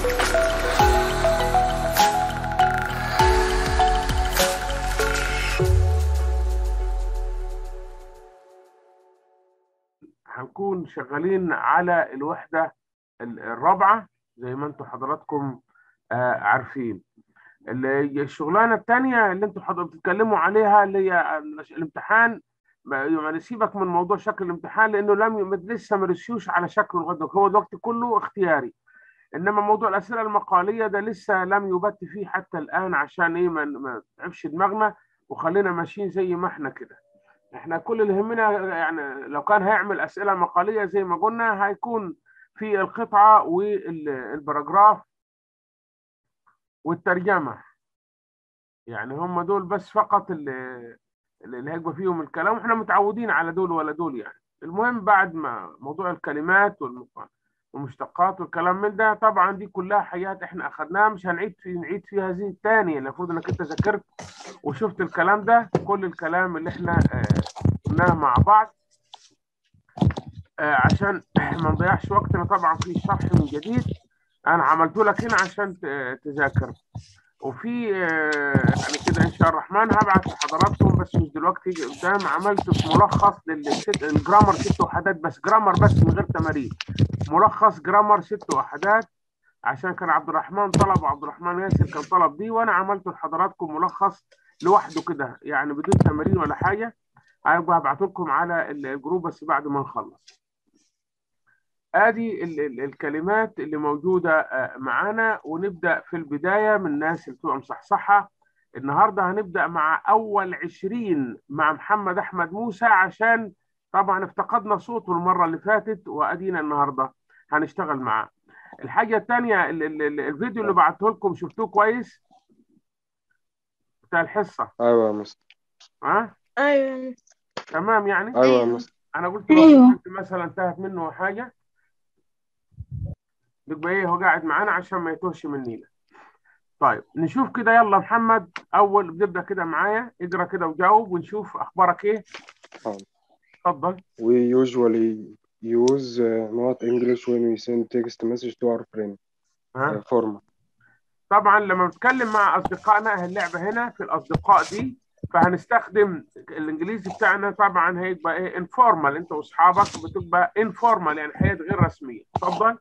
هنكون شغالين على الوحدة الرابعة زي ما انتم حضراتكم عارفين. الشغلانة التانية اللي انتم بتتكلموا عليها اللي هي الامتحان. يعني سيبك من موضوع شكل الامتحان لانه لسه ما رسيوش على شكله لغايه دلوقتي، هو الوقت كله اختياري. انما موضوع الاسئله المقاليه ده لسه لم يبت فيه حتى الان، عشان ايه ما نتعبش دماغنا وخلينا ماشيين زي ما احنا كده. احنا كل اللي يهمنا يعني لو كان هيعمل اسئله مقاليه زي ما قلنا هيكون في القطعه والبراجراف والترجمه، يعني هم دول بس فقط اللي هيبقى فيهم الكلام، واحنا متعودين على دول ولا دول يعني. المهم بعد ما موضوع الكلمات والمشتقات والكلام من ده، طبعا دي كلها حاجات احنا اخذناها مش نعيد فيها هذه الثانيه. المفروض انك انت ذاكرت وشفت الكلام ده، كل الكلام اللي احنا قلناه مع بعض، عشان ما نضيعش وقتنا. طبعا في شرح من جديد انا عملته لك هنا عشان تذاكر، وفي يعني كده ان شاء الرحمن هبعت لحضراتكم بس مش دلوقتي قدام. عملت ملخص للجرامر 6 وحدات بس، جرامر بس من غير تمارين، ملخص جرامر 6 وحدات، عشان كان عبد الرحمن طلب وعبد الرحمن ياسر كان طلب دي، وانا عملت لحضراتكم ملخص لوحده كده يعني بدون تمارين ولا حاجه. هيبقى هبعته لكم على الجروب بس بعد ما نخلص. ادي الكلمات اللي موجوده معانا، ونبدا في البدايه من الناس اللي بتبقى مصحصحه. النهارده هنبدا مع اول 20 مع محمد احمد موسى، عشان طبعا افتقدنا صوته المره اللي فاتت وادينا النهارده هنشتغل معاه. الحاجه الثانيه الفيديو اللي بعته لكم شفتوه كويس بتاع الحصه؟ ايوه يا مستر. ها ايوه تمام يعني. ايوه يا مستر. انا قلت لو في حد مثلا انتهت منه حاجه يبقى ايه هو قاعد معانا عشان ما يتوهش مننا. طيب نشوف كده، يلا محمد اول بنبدا كده معايا، اقرا كده وجاوب ونشوف اخبارك ايه. اتفضل. We usually use not English when we send text message to our friend. ها formal. طبعا لما بنتكلم مع اصدقائنا اهل اللعبه هنا في الاصدقاء دي، فهنستخدم الانجليزي بتاعنا طبعا هيبقى ايه انفورمال، انت واصحابك بتبقى انفورمال يعني حياه غير رسميه. اتفضل.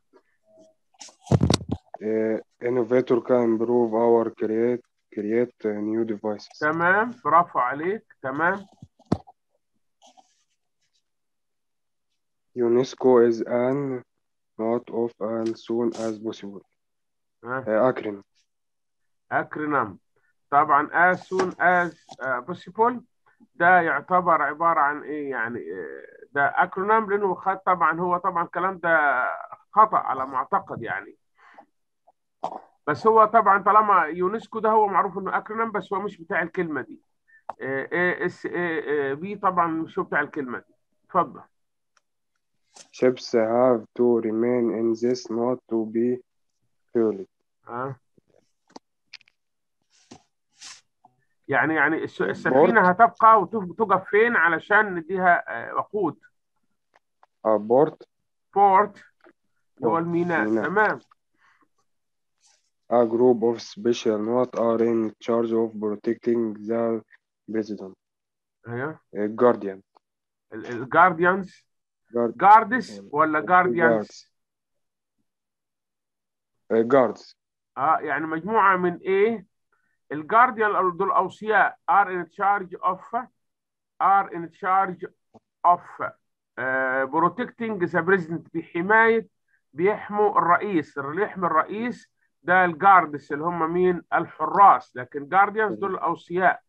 Innovator can improve our create new devices. تمام برافو عليك. تمام. UNESCO is an not of and soon as possible. acronym. اكرونيم طبعا as soon as possible، ده يعتبر عبارة عن ايه يعني ده اكرونيم لانه خد طبعا، هو طبعا الكلام ده خطأ على ما اعتقد يعني، بس هو طبعا طالما يونسكو ده هو معروف انه اكرونيم، بس هو مش بتاع الكلمة دي. اس بي طبعا مش هو بتاع الكلمة دي. اتفضل. Ships have to remain in this not to be fueled. يعني Port. السفينة هتبقى وتقف فين علشان نديها وقود؟ Port. بورت اللي هو الميناء. تمام. A group of special not are in charge of protecting the president. ايوه Guardian. الجارديانز. جاردس ولا جارديانز؟ guards. يعني مجموعة من ايه؟ الجارديان دول اوصياء are in charge of protecting the president، بيحموا الرئيس. اللي يحمي الرئيس ده الجاردس اللي هم مين؟ الحراس. لكن جارديانز دول الاوصياء.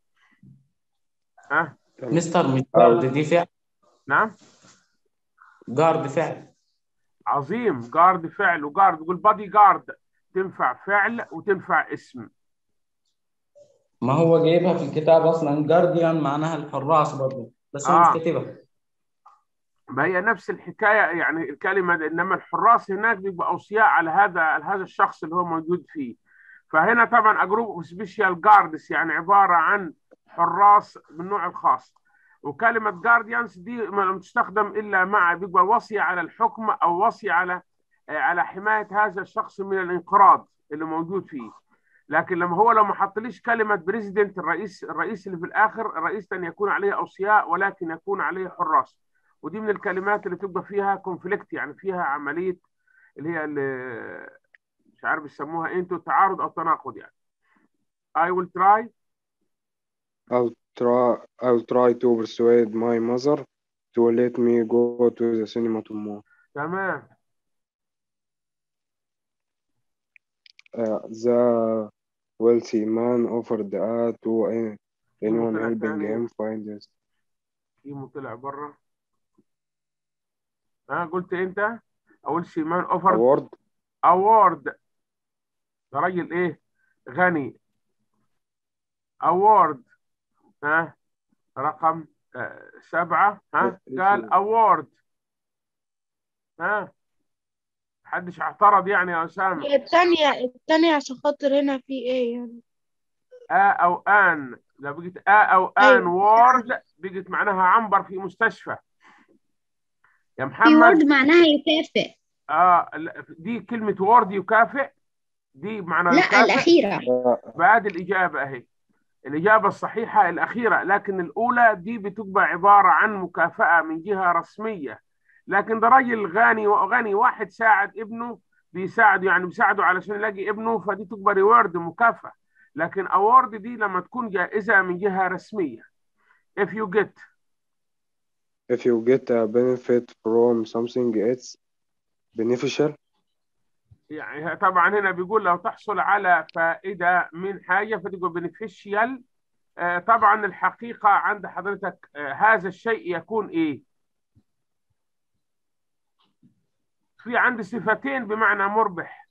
مستر مش جارد دي فعل؟ نعم جارد فعل. عظيم. جارد فعل، وجارد يقول بادي جارد تنفع فعل وتنفع اسم. ما هو جايبها في الكتاب اصلا جارديان معناها الحراس برضه، بس هو مش كاتبها. ما هي نفس الحكايه يعني الكلمه دي، انما الحراس هناك بيبقى اوصياء على هذا الشخص اللي هو موجود فيه. فهنا طبعا اجروب سبيشال جاردس يعني عباره عن حراس من النوع الخاص. وكلمه جارديانز دي ما تستخدم الا مع بيبقى وصي على الحكم او وصي على على حماية هذا الشخص من الانقراض اللي موجود فيه. لكن لو ما حطليش كلمة بريزيدنت، الرئيس اللي في الآخر، الرئيس لن يكون عليه أوصياء ولكن يكون عليه حراس. ودي من الكلمات اللي تبقى فيها كونفليكت، يعني فيها عملية اللي هي اللي مش عارف يسموها انتوا تعارض أو تناقض يعني. I will try. I'll try to persuade my mother to let me go to the cinema tomorrow. تمام. The wealthy man offered to كيمو anyone طلع helping تاني، him find this. كيمو طلع بره. قلت انت اول سيمان اوفر Award. اوورد. ده راجل ايه؟ غني. اوورد. رقم 7. قال اوورد. محدش اعترض يعني يا اسامه. هي التانية عشان خاطر هنا في ايه يعني؟ او ان، لو بقت او ان أيوة. وورد بقت معناها عنبر في مستشفى يا في محمد. وورد معناها يكافئ. دي كلمة وورد يكافئ، دي بمعنى لا، يكافئ. الأخيرة. بعد الإجابة أهي، الإجابة الصحيحة الأخيرة، لكن الأولى دي بتبقى عبارة عن مكافأة من جهة رسمية. لكن ده راجل غني وغني، واحد ساعد ابنه، بيساعده يعني بيساعده علشان يلاقي ابنه، فدي تبقى ريورد، مكافأة. لكن أورد دي لما تكون جائزة من جهة رسمية. if you get a benefit from something, it's beneficial. يعني طبعا هنا بيقول لو تحصل على فائدة من حاجة فتبقى بنفيشيال. طبعا الحقيقة عند حضرتك هذا الشيء يكون إيه؟ في عندي صفتين بمعنى مربح،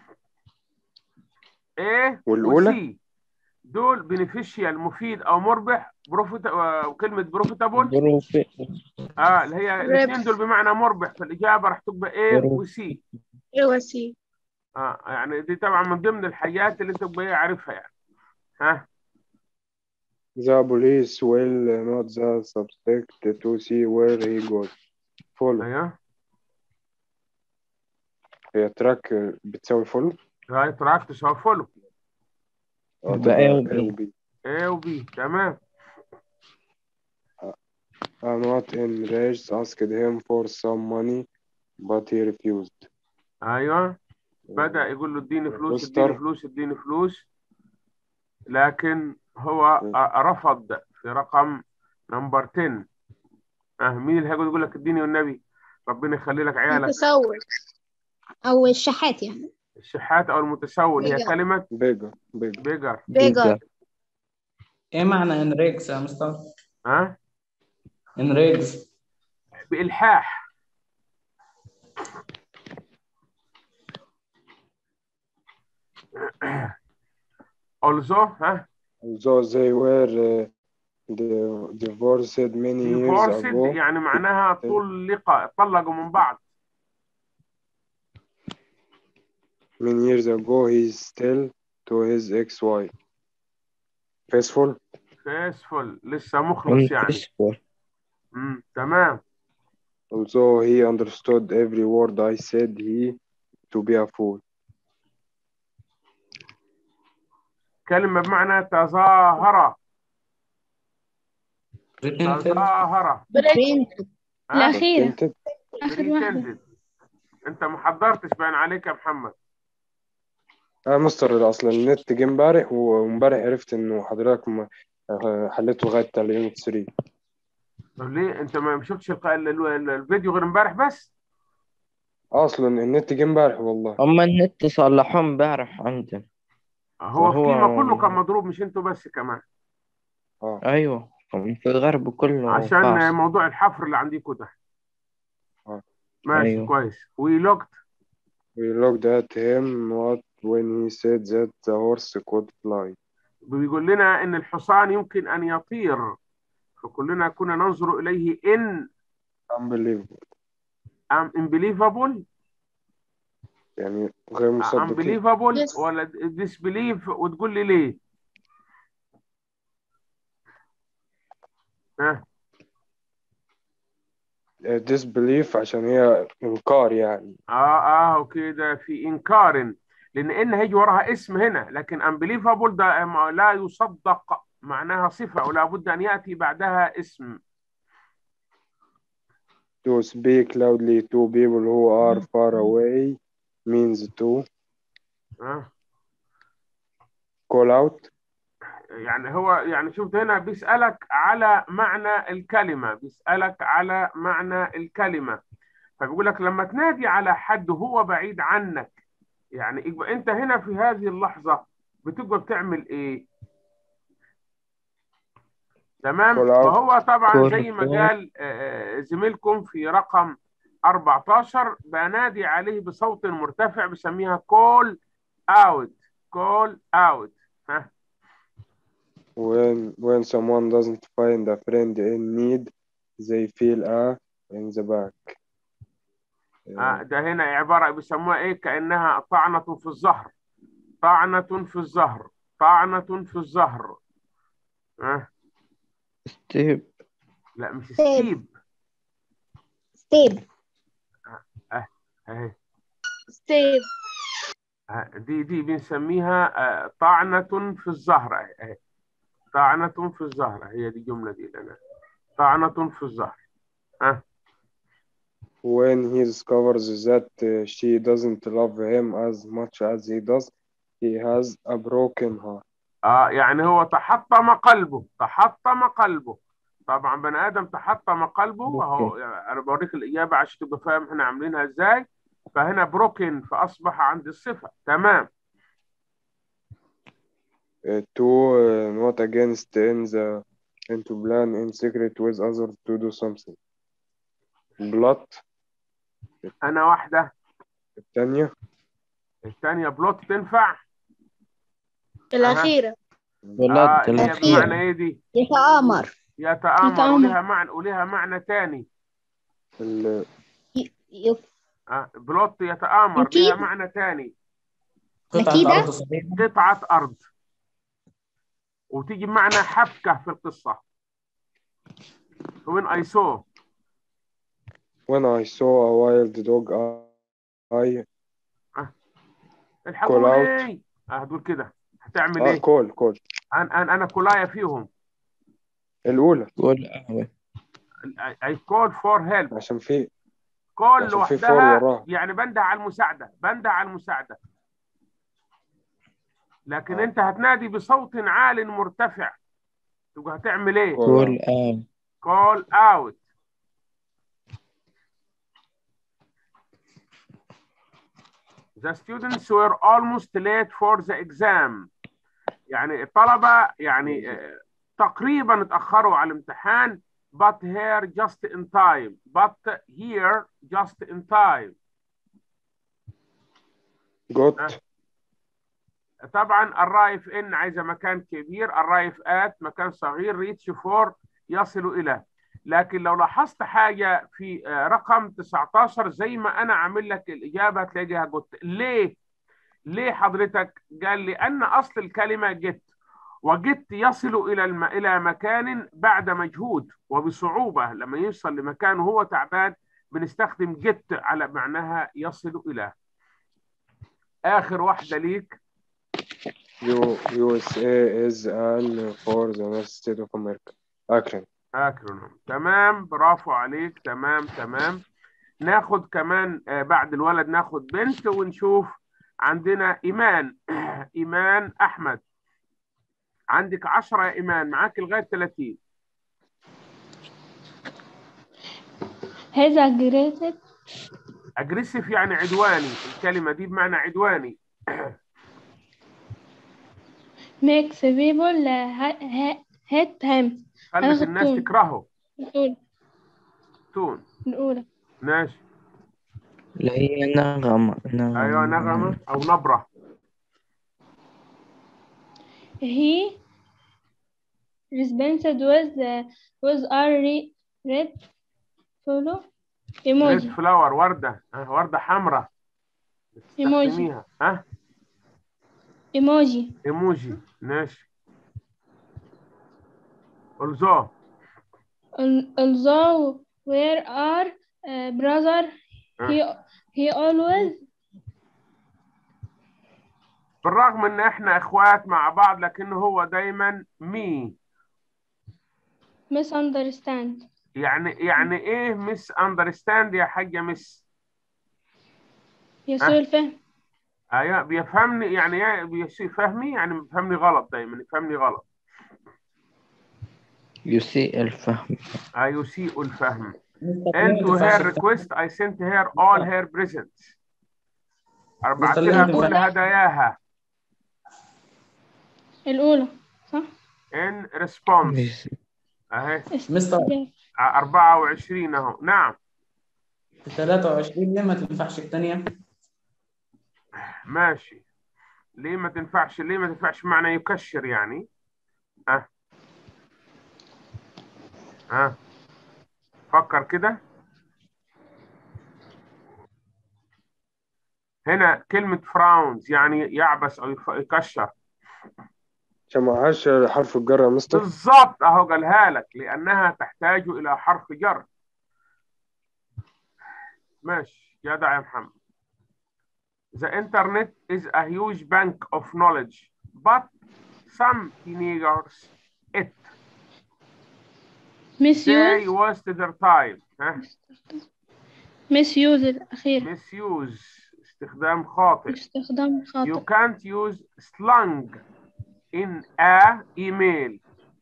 إيه والأولى وسي. دول بنفيشيال مفيد أو مربح، بروفيت، وكلمة بروفيتابل اللي هي الاثنين دول بمعنى مربح، فالإجابة راح تبقى إيه وسي. ايوه سي. يعني دي طبعا من ضمن الحاجات اللي أنت تبقى عارفها يعني. The police will not the suspect to see where he goes. Follow. أيوه. هي تراك بتساوي فولو. رايت تراك تساوي فولو. تبقى A و B. A و B تمام. Not enraged asked him for some money but he refused. ايوه، بدأ يقول له اديني فلوس اديني روستر. فلوس اديني فلوس، لكن هو رفض في رقم نمبر 10. مين اللي هيقول يقول لك اديني والنبي؟ ربنا يخلي لك عيالك. متسول أو الشحات يعني. الشحات او المتسول هي كلمة بيجر. بيجر. ايه معنى انريكس يا مستر؟ ها؟ انريكس بإلحاح. also Although they were divorced many years divorced ago. يعني معناها طلقوا من بعض. Many years ago he's still to his ex-wife. Faithful. لسه مخلص يعني. تمام. Although he understood every word I said, he to be a fool. كلمة بمعنى تظاهر. بريتنتد. تظاهر. الأخيرة. Pretended. آخر واحدة. بريتندد. انت ما حضرتش باين عليك يا محمد. مستر اصلا النت جه امبارح وامبارح عرفت انه حضرتك حليته لغايه اليونت 3. طب ليه انت ما شفتش الفيديو غير امبارح بس؟ اصلا النت جه امبارح والله. هما النت صلحوه امبارح عندنا. هو القيمة كله كان مضروب، مش انتوا بس كمان. ايوه في الغرب كله عشان فاصل. موضوع الحفر اللي عندكم ده. ماشي أيوه. كويس. We looked at him not when he said that the horse could fly. بيقول لنا ان الحصان يمكن ان يطير، فكلنا كنا ننظر اليه ان unbelievable يعني غير مصدقين. unbelievable ولا disbelief، وتقول لي ليه؟ disbelief عشان هي إنكار يعني. وكده في إنكار، لأن إن هيجي وراها اسم هنا، لكن unbelievable ده لا يصدق، معناها صفة ولا بد أن يأتي بعدها اسم. To speak loudly to people who are far away means to call out. يعني هو يعني شفت هنا بيسألك على معنى الكلمة، بيسألك على معنى الكلمة، فبيقول لك لما تنادي على حد هو بعيد عنك، يعني يبقى انت هنا في هذه اللحظة بتبقى بتعمل ايه؟ تمام. وهو طبعا زي ما قال زميلكم في رقم 14 بنادي عليه بصوت مرتفع بسميها call out. call out. ها. When someone doesn't find a friend in need they feel in the back. ده هنا عبارة بيسموها ايه؟ كأنها طعنة في الظهر، طعنة في الظهر، طعنة في الظهر. ستيب. لا مش ستيب. ستيب. اهي ستيب. دي بنسميها طعنة في الظهر. اهي طعنة في الظهر، هي دي الجملة دي لنا، طعنة في الظهر. When he discovers that she doesn't love him as much as he does, he has a broken heart. يعني هو تحطم قلبه، تحطم قلبه. طبعا بني آدم تحطم قلبه اهو، يعني أنا بوريك الإجابة عشان تبقى فاهم احنا عاملينها إزاي. فهنا بروكن فأصبح عند الصفة. تمام. To not against and to plan in secret with others to do something. Blot. أنا واحدة. الثانية بلوت تنفع. الأخيرة. اللي هي بمعنى ايه دي؟ يتآمر. يتآمر، ولها معنى تاني. بلوت يتآمر لها معنى تاني. قطعة أرض. وتيجي بمعنى حبكة في القصة. When I saw a wild dog I الحقوني. هتقول كده هتعمل ايه؟ كول. انا كولايا فيهم. الأولى I call for help. عشان في كول لوحدها يعني بنده على المساعدة، بنده على المساعدة. لكن انت هتنادي بصوت عال مرتفع، تبقى هتعمل ايه؟ call out. The students were almost late for the exam. يعني الطلبة يعني تقريبا اتأخروا على الامتحان. But here just in time. Got. طبعا arrive in عايزة مكان كبير، arrive at مكان صغير، reach for يصل إلى. لكن لو لاحظت حاجة في رقم 19 زي ما أنا عامل لك الإجابة تلاقيها جت. ليه حضرتك؟ قال لي أن أصل الكلمة جت، وجت يصل إلى مكان بعد مجهود وبصعوبة. لما يوصل لمكان وهو تعبان بنستخدم جت على معناها يصل إلى. آخر واحدة ليك. USA is an for the United States of America. أكرونوم. تمام، برافو عليك. تمام. ناخد كمان بعد الولد ناخد بنت ونشوف. عندنا إيمان. إيمان أحمد. عندك 10 يا إيمان، معاك لغاية 30. هذا أجريسيف يعني عدواني، الكلمة دي بمعنى عدواني. makes people hate him. خلت الناس تكرهه. تون. الأولى. ماشي. اللي هي نغمة. أيوة نغمة أو نبرة. He responded with a red flower emoji. red flower وردة، وردة حمراء. emoji. emoji. ماشي. although where are brother he always بالرغم ان احنا اخوات مع بعض لكنه هو دايما me. misunderstand يعني ايه miss understand يا حاجة miss؟ يسوء الفهم. ايوه بيفهمني، يعني ايه بيسيء فهمي؟ يعني بيفهمني غلط، دايما يفهمني غلط. يسيء الفهم. يسيء الفهم. مستر and ليه to ما تنفعش her request I sent her all her presents. أربعت مستر ليه لها ما كل تنفعش؟ هداياها. الأولى صح؟ in response مش اهي مستر 24 اهو. نعم 23 ليه ما تنفعش الثانية؟ ماشي. ليه ما تنفعش؟ ليه ما تنفعش معنى يكشر يعني. فكر كده. هنا كلمة frowns يعني يعبس أو يكشر. عشان معهاش حرف الجر يا مستر. بالظبط أهو قالها لك، لأنها تحتاج إلى حرف جر. ماشي جدع يا محمد. The internet is a huge bank of knowledge but some teenagers they misuse waste their time. misuse الأخير misuse استخدام خاطئ. استخدام You خاطئ. can't use slang in a email.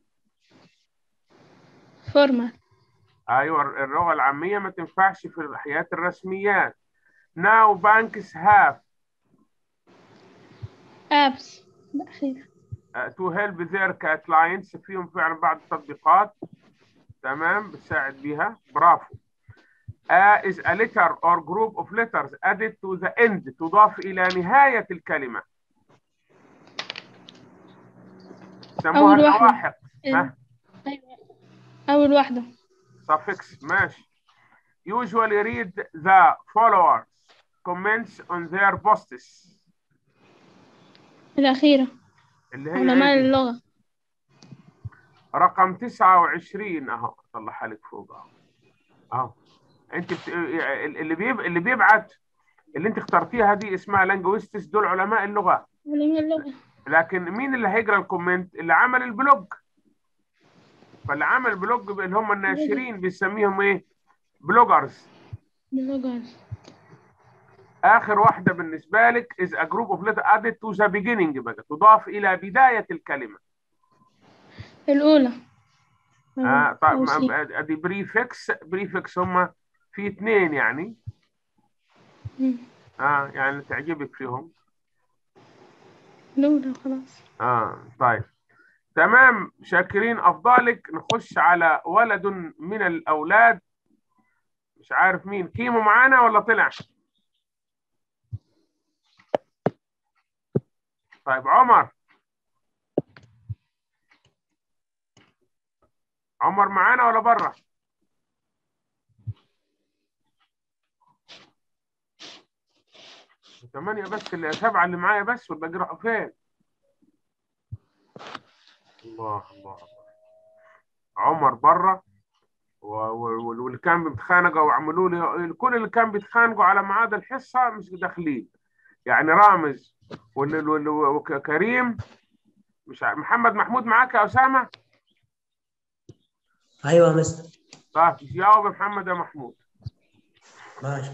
formal ايوه اللغه العاميه ما تنفعش في الحياه الرسميات. Now banks have apps الأخير to help their clients. فيهم فعلا بعض التطبيقات تمام بتساعد بيها. برافو. is a letter or group of letters added to the end تضاف إلى نهاية الكلمة. سموها أول واحدة. اللواحق. أيوة. أول واحدة. suffix ماشي. usually read the followers comments on their posts. الأخيرة اللي هي علماء إيه دي؟ اللغة. رقم 29 اهو طلعها لك فوق اهو. انت اللي بيبعت اللي انت اخترتيها دي اسمها لانجويستس، دول علماء اللغه. علماء اللغة. لكن مين اللي هيقرا الكومنت؟ اللي عمل البلوج. فاللي عمل البلوج اللي هم الناشرين بنسميهم ايه؟ بلوجرز. بلوجرز. اخر واحده بالنسبه لك is a group of letters added to the beginning بقى تضاف الى بدايه الكلمه. الأولى. طيب ادي بريفكس هم في اثنين يعني. يعني تعجبك فيهم. الأولى خلاص. طيب تمام شاكرين افضالك. نخش على ولد من الاولاد. مش عارف مين. كيمو معانا ولا طلع؟ طيب عمر معانا ولا بره؟ ثمانية بس، اللي 7 اللي معايا بس والباقي راحوا فين؟ الله. عمر بره واللي كان بيتخانقوا وعملوا لي كل اللي كان بيتخانقوا على ميعاد الحصة مش داخلين. يعني رامز وكريم مش محمد محمود معاك يا أسامة؟ ايوه يا مستر. طيب جاوب محمد يا محمود. ماشي.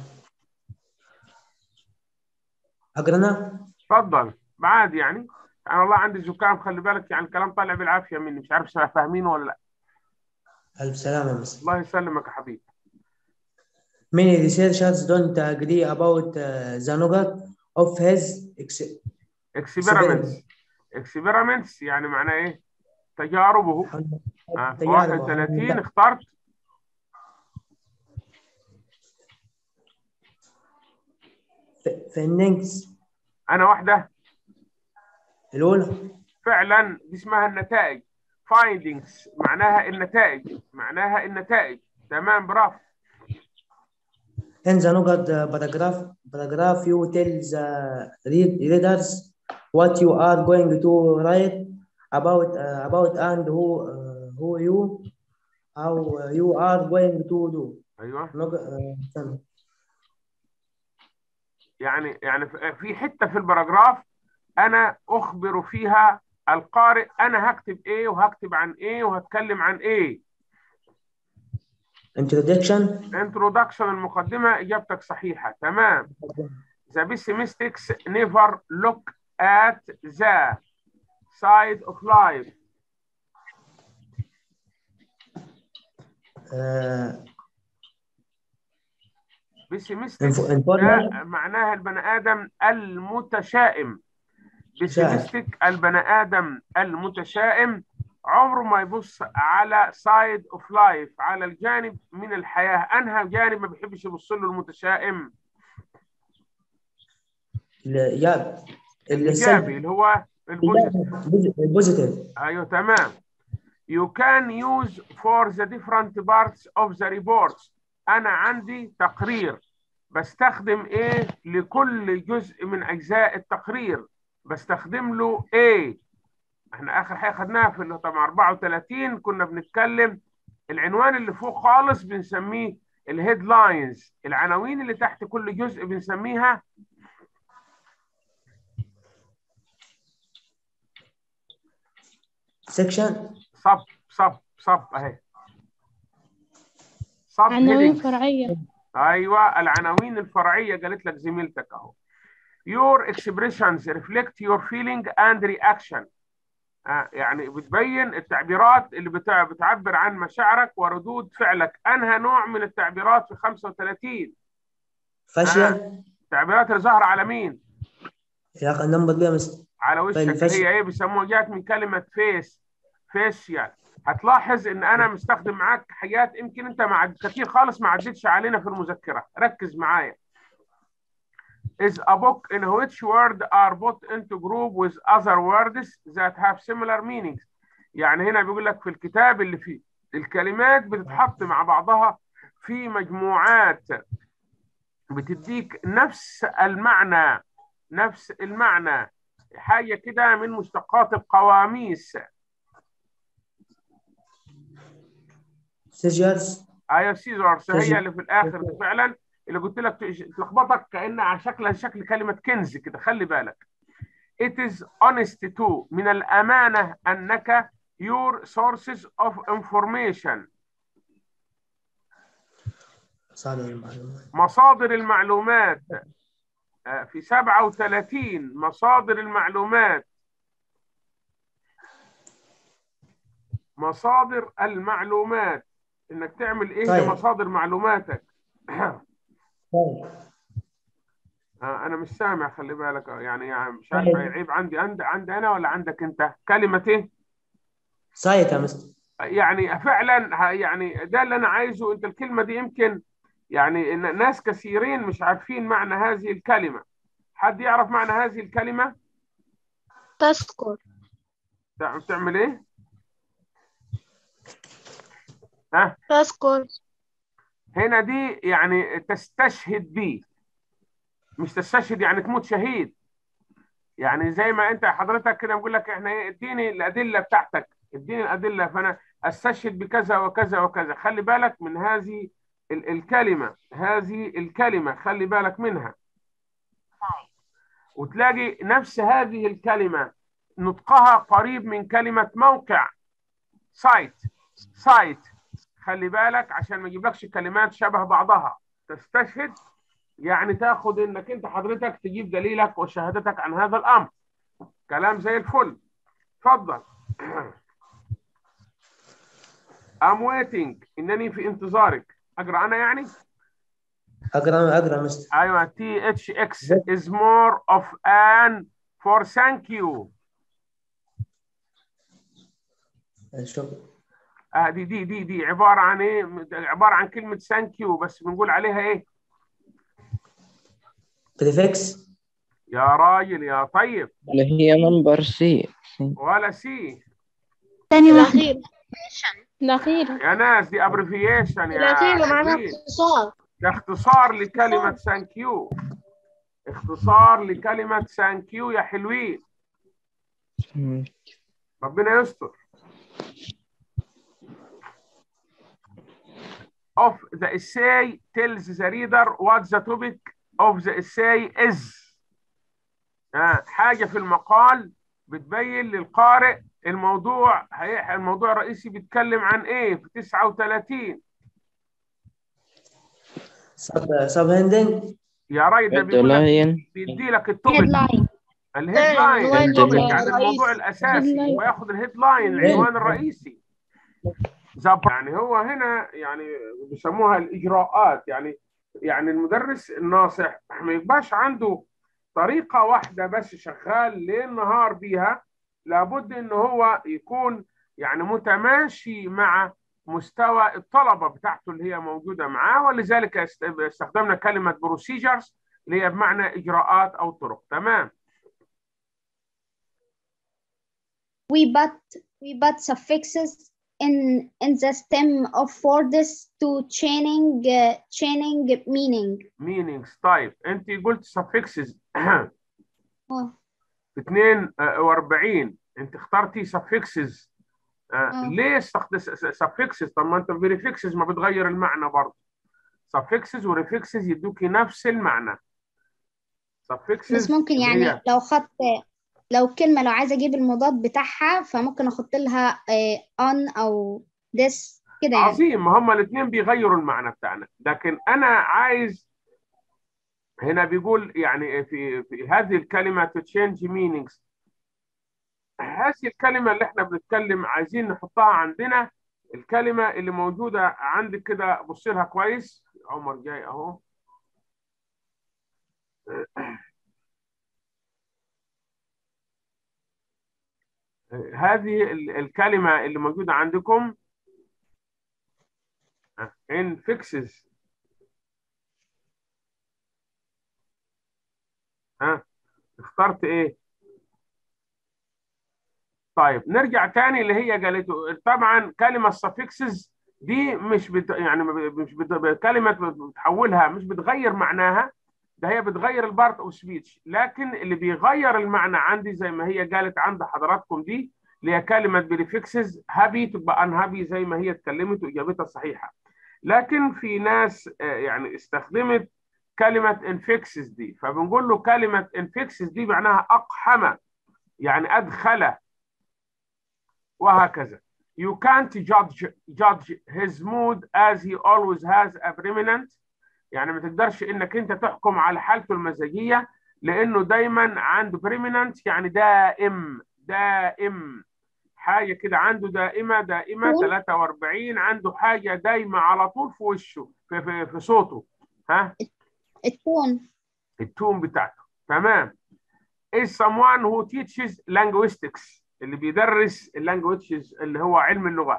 اقرا. اتفضل. بعد يعني انا والله عندي زكام خلي بالك، يعني الكلام طالع بالعافيه مني، مش عارف فاهمينه ولا لا. الف سلامه يا مستر. الله يسلمك يا حبيبي. Many researchers don't agree about the نقط of his experiments يعني معناه ايه؟ تجاربه. 31 اخترت. findings. انا واحده. الاولى فعلا دي اسمها النتائج. findings معناها النتائج. تمام برافو. in the نقط paragraph you tell the readers what you are going to write about and who you أو you are going to do. ايوه استنى. يعني في حته في البراجراف انا اخبر فيها القارئ انا هكتب ايه وهكتب عن ايه وهتكلم عن ايه. introduction. المقدمه، اجابتك صحيحه تمام. The pessimists never look at the side of life. pessimistic ده معناها البني آدم المتشائم. pessimistic البني آدم المتشائم عمره ما يبص على side of life، على الجانب من الحياة. أنهى جانب ما بيحبش يبص له المتشائم؟ الإيجابي اللي هو البوزيتيف. أيوه تمام. You can use for the different parts of the reports. أنا عندي تقرير، بستخدم إيه لكل جزء من أجزاء التقرير؟ بستخدم له إيه؟ إحنا آخر حاجة خدناها في اللي طبعا 34 كنا بنتكلم العنوان اللي فوق خالص بنسميه الهيدلاينز، العناوين اللي تحت كل جزء بنسميها سكشن. صب اهي. عناوين فرعية. ايوه العناوين الفرعية قالت لك زميلتك اهو. Your expressions reflect your feeling and reaction. يعني بتبين التعبيرات اللي بتعبر عن مشاعرك وردود فعلك. انهى نوع من التعبيرات في 35؟ فاشيا. التعبيرات اللي ظاهرة على مين؟ يا اخي ننبض بيها على وشك. هي ايه بيسموها؟ جات من كلمة فيشيال. هتلاحظ ان انا مستخدم معاك حاجات يمكن انت كتير خالص ما عدتش علينا في المذكرة. ركز معايا. is a book in which words are put into group with other words that have similar meanings. يعني هنا بيقول لك في الكتاب اللي فيه الكلمات بتتحط مع بعضها في مجموعات بتديك نفس المعنى، حاجة كده من مشتقات القواميس. سيجرز. ايوه سيجرز هي اللي في الاخر دي فعلا اللي قلت لك تلخبطك كأنها على شكل كلمة كنز كده. خلي بالك. It is honest to من الأمانة أنك your sources of information. مصادر المعلومات في 37 مصادر المعلومات انك تعمل ايه لمصادر معلوماتك. انا مش سامع خلي بالك. يعني مش عارف عيب عندي انا ولا عندك انت. كلمة ايه؟ سايت يا مستر. يعني فعلا يعني ده اللي انا عايزه. انت الكلمة دي يمكن يعني ناس كثيرين مش عارفين معنى هذه الكلمة. حد يعرف معنى هذه الكلمة؟ تذكر. تعمل ايه؟ تذكر. هنا دي يعني تستشهد بيه، مش تستشهد يعني تموت شهيد. يعني زي ما انت حضرتك كده بقول لك احنا ايه، اديني الادله بتاعتك، اديني الادله فانا استشهد بكذا وكذا وكذا. خلي بالك من هذه الكلمه، خلي بالك منها. وتلاقي نفس هذه الكلمه نطقها قريب من كلمه موقع. سايت. خلي بالك عشان ما يجيبلكش كلمات شبه بعضها. تستشهد يعني تاخد انك انت حضرتك تجيب دليلك وشهادتك عن هذا الامر. كلام زي الفل. اتفضل. I'm waiting. انني في انتظارك. اقرا انا يعني؟ اقرا مستر. ايوه. THX is more of an for thank you. شكرا. دي عباره عن ايه؟ عباره عن كلمه thank you بس بنقول عليها ايه؟ بريفكس. يا راجل يا طيب. اللي هي نمبر سي. ولا سي. ثاني واحدة. الأخيرة. يا ناس دي ابريفيشن. يا الأخيرة معناها اختصار. ده اختصار لكلمة ثانك يو. اختصار لكلمة ثانك يو يا حلوين. ربنا يستر. of the essay tells the reader what the topic of the essay is. حاجة في المقال بتبين للقارئ الموضوع الرئيسي بيتكلم عن ايه في 39. سب هندنج يا راي ده بيقول لك بيدي لك التوبيك الهيدلاين يعني الموضوع الاساسي وياخد الهيدلاين العنوان الرئيسي. يعني هو هنا يعني بيسموها الاجراءات، يعني المدرس الناصح ما يبقاش عنده طريقة واحدة بس شغال ليل نهار بيها، لابد ان هو يكون يعني متماشي مع مستوى الطلبة بتاعته اللي هي موجودة معاه، ولذلك استخدمنا كلمة procedures اللي هي بمعنى إجراءات أو طرق. تمام. we put suffixes in the stem of words to chaining meanings. طيب أنت قلت suffixes 42 أنت اخترتي suffixes. ليه suffixes؟ طب ما أنت prefixes ما بتغير المعنى برضه. suffixes و refixes يدوكي نفس المعنى. suffixes بس ممكن يعني لو كلمة لو عايزة أجيب المضاد بتاعها فممكن أحط لها on أو this كده يعني. عظيم، ما هما الاثنين بيغيروا المعنى بتاعنا، لكن أنا عايز هنا بيقول يعني في هذه الكلمة to change meanings. هذه الكلمة اللي احنا بنتكلم عايزين نحطها عندنا، الكلمة اللي موجودة عندك كده بصي لها كويس. عمر جاي أهو. هذه الكلمة اللي موجودة عندكم in fixes. اخترت ايه؟ طيب نرجع تاني اللي هي قالته. طبعا كلمة suffixes دي مش كلمة بتحولها مش بتغير معناها، ده هي بتغير البارت اوف سبيتش، لكن اللي بيغير المعنى عندي زي ما هي قالت عند حضراتكم دي اللي هي كلمة بريفكسز. هابي تبقى انهابي زي ما هي اتكلمت واجابتها صحيحة. لكن في ناس يعني استخدمت كلمة انفكسز دي، فبنقول له كلمة انفكسز دي معناها أقحم، يعني أدخل وهكذا. You can't judge his mood as he always has a preeminent. يعني ما تقدرش انك انت تحكم على حالته المزاجية لانه دايما عنده preeminent، يعني دائم حاجة كده عنده دائمة 43 عنده حاجة دايمة على طول في وشه في صوته. التون بتاعته. تمام. is someone who teaches linguistics اللي بيدرس اللانجويجز اللي هو علم اللغة.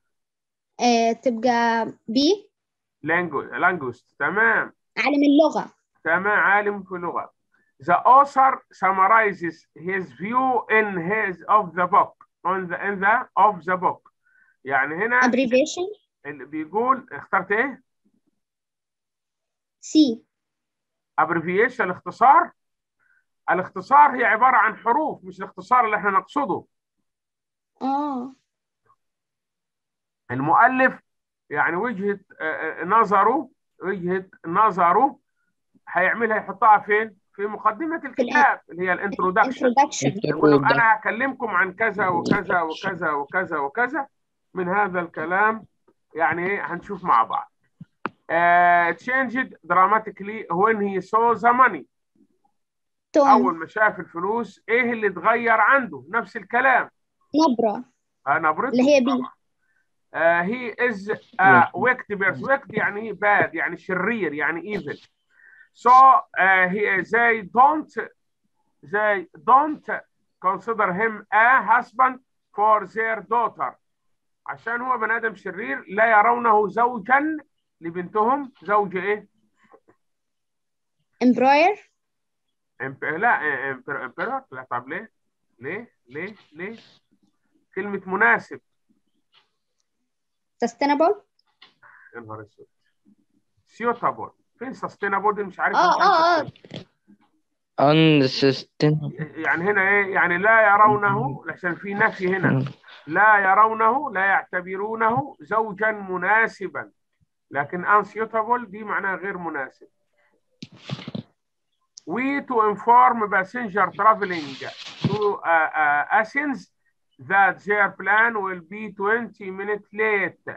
تبقى بي linguist. تمام. عالم اللغة. تمام، عالم في اللغة. The author summarizes his view of the book of the book. يعني هنا abbreviation اللي بيقول اخترت ايه؟ سي. abbreviation الاختصار. الاختصار هي عبارة عن حروف، مش الاختصار اللي احنا نقصده. المؤلف يعني وجهة نظره هيعملها يحطها فين؟ في مقدمة الكتاب اللي هي الانترودكشن. يقول له أنا هكلمكم عن كذا وكذا وكذا وكذا وكذا من هذا الكلام، يعني هنشوف مع بعض. changed dramatically when he saw the money. أول ما شاف الفلوس إيه اللي اتغير عنده؟ نفس الكلام. نبرته اللي هي بي. he is a wicked person. wicked يعني bad، يعني شرير، يعني evil. So they don't consider him a husband for their daughter. عشان هو بني آدم شرير لا يرونه زوجا لبنتهم. زوج ايه؟ امبراير. لا امبراير لا. طب ليه كلمة مناسب. sustainable. يا نهار اسود. suitable. فين sustainable دي؟ مش عارف. unsustainable. يعني هنا ايه؟ يعني لا يرونه، عشان في نفي هنا. لا يرونه، لا يعتبرونه زوجا مناسبا. لكن unsuitable دي معناها غير مناسب. We to inform passenger traveling to Athens that their plan will be 20 minutes late.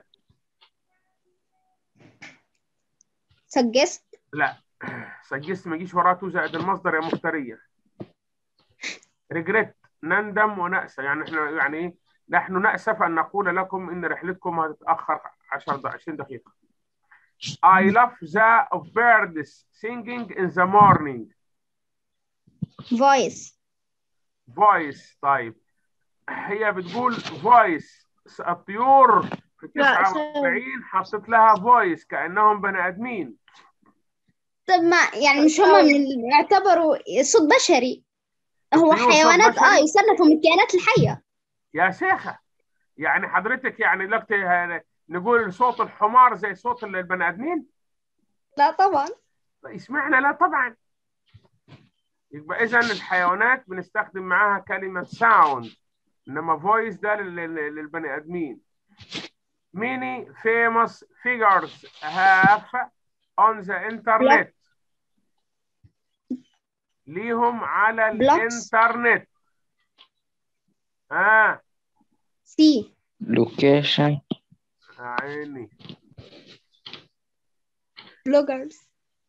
suggest. لا suggest ما يجيش وراه تو زائد المصدر يا مفترية. regret نندم ونأسى، يعني احنا يعني ايه؟ نحن نأسف أن نقول لكم إن رحلتكم هتتأخر 20 دقيقة. I love the birds singing in the morning. voice. voice. طيب هي بتقول voice، الطيور في 49 حطيت لها voice كأنهم بني آدمين. طب ما يعني مش هما من يعتبروا صوت بشري؟ هو حيوانات يصنفوا من الكائنات الحية يا شيخة. يعني حضرتك يعني دلوقتي نقول صوت الحمار زي صوت البني آدمين؟ لا طبعا. اسمعنا لا طبعا. يبقى إذا الحيوانات بنستخدم معاها كلمة sound، إنما voice ده للبني آدمين. Many famous figures have on the internet. ليهم على الإنترنت. سي. location. عيني. bloggers.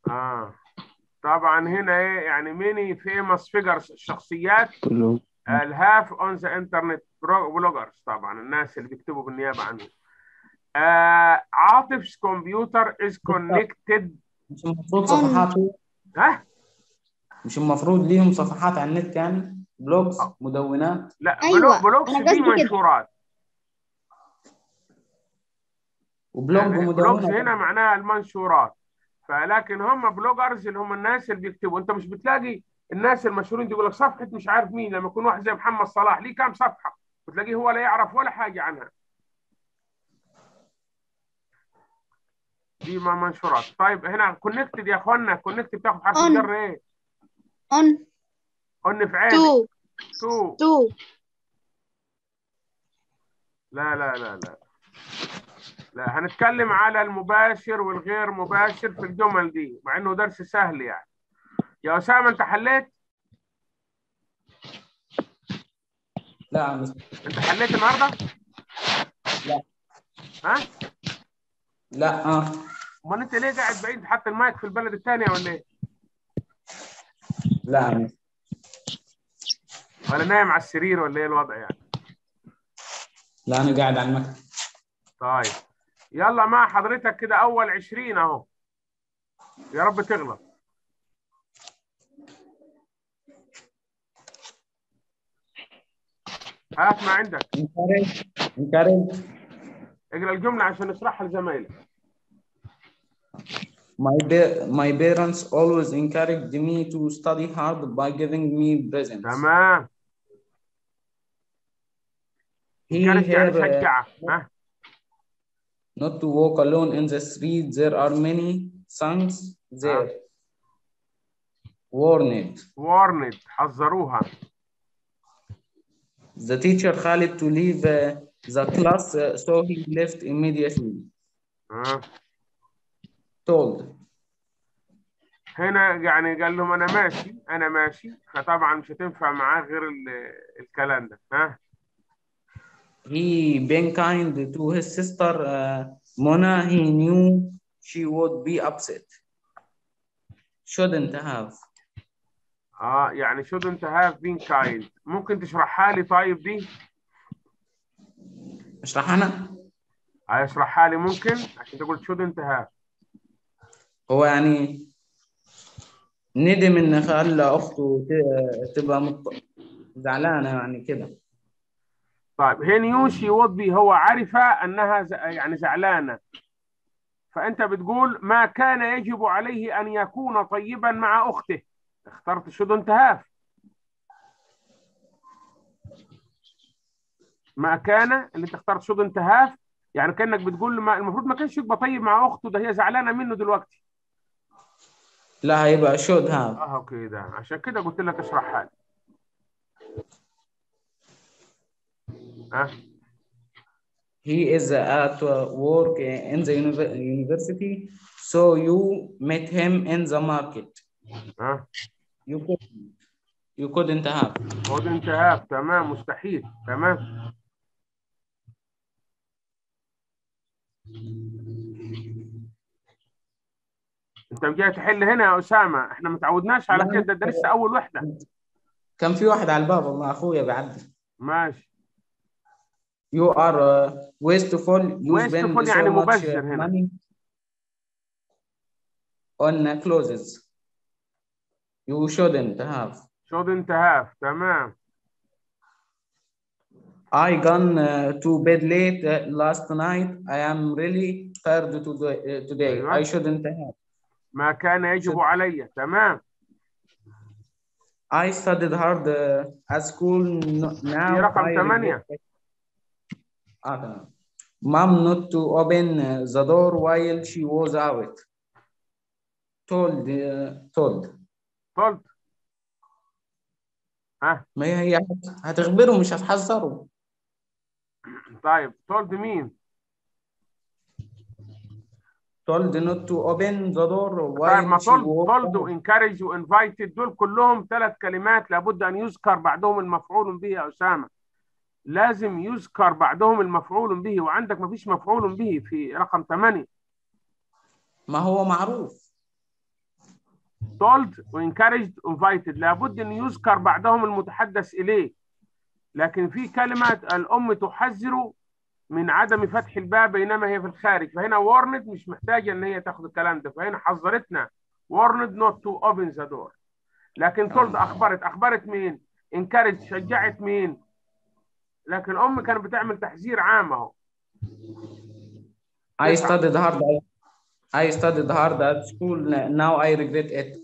طبعا هنا ايه يعني many famous figures الشخصيات الهاف on the internet bloggers، طبعا الناس اللي بيكتبوا بالنيابة عنهم. عاطف's computer is connected. مش المفروض صفحات؟ مش المفروض ليهم صفحات على النت يعني بلوجز مدونات؟ لا أيوة. بلوجز دي منشورات، وبلوج يعني مدونات بلوجز هنا معناها المنشورات. فلكن هم بلوجرز اللي هم الناس اللي بيكتبوا. انت مش بتلاقي الناس المشهورين يقول لك صفحه مش عارف مين، لما يكون واحد زي محمد صلاح ليه كام صفحه وتلاقيه هو لا يعرف ولا حاجه عنها. دي ما منشورات. طيب هنا كونكتد يا اخوانا، كونكتد بتاخد حرف الجر ايه؟ اون في عين. تو. لا هنتكلم على المباشر والغير مباشر في الجمل دي، مع انه درس سهل يعني. يا أسامة انت حليت؟ لا انت حليت النهارده؟ لا. لا امال انت ليه قاعد بعيد حتى المايك في البلد الثانيه ولا ايه؟ لا ولا نايم على السرير ولا ايه الوضع يعني؟ لا انا قاعد على المكتب. طيب يلا مع حضرتك كده اول 20 اهو، يا رب تغلط. هات ما عندك. انكارج. اقرا الجمله عشان نشرحها لزمايلك. My parents always encouraged me to study hard by giving me presents. تمام. encourage يعني شجع. Not to walk alone in the street. There are many songs there. warned حذروها. The teacher Khalid to leave the class, so he left immediately. told. هنا يعني قال لهم انا ماشي فطبعا مش هتنفع معاه غير الكلام ده. He been kind to his sister Mona. He knew she would be upset. Shouldn't have. يعني shouldn't have been kind. ممكن تشرحها لي طيب دي؟ اشرحها انا؟ اشرحها لي ممكن عشان تقول shouldn't have. هو يعني ندم ان خلى اخته تبقى زعلانه يعني كده. طيب he knew she would be، هو عرف انها يعني زعلانه، فانت بتقول ما كان يجب عليه ان يكون طيبا مع اخته. اخترت shouldn't have. ما كان اللي انت اخترت shouldn't have يعني كانك بتقول المفروض ما كانش يبقى طيب مع اخته، ده هي زعلانه منه دلوقتي. لا هيبقى should have. كده عشان كده قلت لك اشرحها لي. he is at work in the university, so you met him in the market. You couldn't have. couldn't have. تمام، مستحيل. تمام. انت جاي تحل هنا يا اسامه، احنا ما تعودناش على كده، ده لسه اول وحده. كان في واحد على الباب والله، اخويا بيعدي. ماشي. You are wasteful. You spend so يعني much مبذر هنا. money on clothes. You shouldn't have. shouldn't have. تمام. I gone to bed late last night. I am really tired today. أيوة. I shouldn't have. ما كان يجب علي. تمام. I studied hard at school. Now في رقم 8. تمام. Mom not to open the door while she was out. Told. ما هي هتخبره مش هتحذره. طيب told مين؟ told not to open the door while ما told و encourage و invited دول كلهم 3 كلمات لابد أن يذكر بعدهم المفعول به يا أسامة. لازم يذكر بعدهم المفعول به، وعندك ما فيش مفعول به في رقم 8. ما هو معروف. told و encouraged و invited لابد أن يذكر بعدهم المتحدث إليه، لكن في كلمة الأم تحذر من عدم فتح الباب بينما هي في الخارج، فهنا warned مش محتاجة ان هي تاخد الكلام ده، فهنا حذرتنا warned not to open the door. لكن told اخبرت مين؟ encouraged شجعت مين؟ لكن الام كانت بتعمل تحذير عام اهو. I studied hard at school. Now I regret it.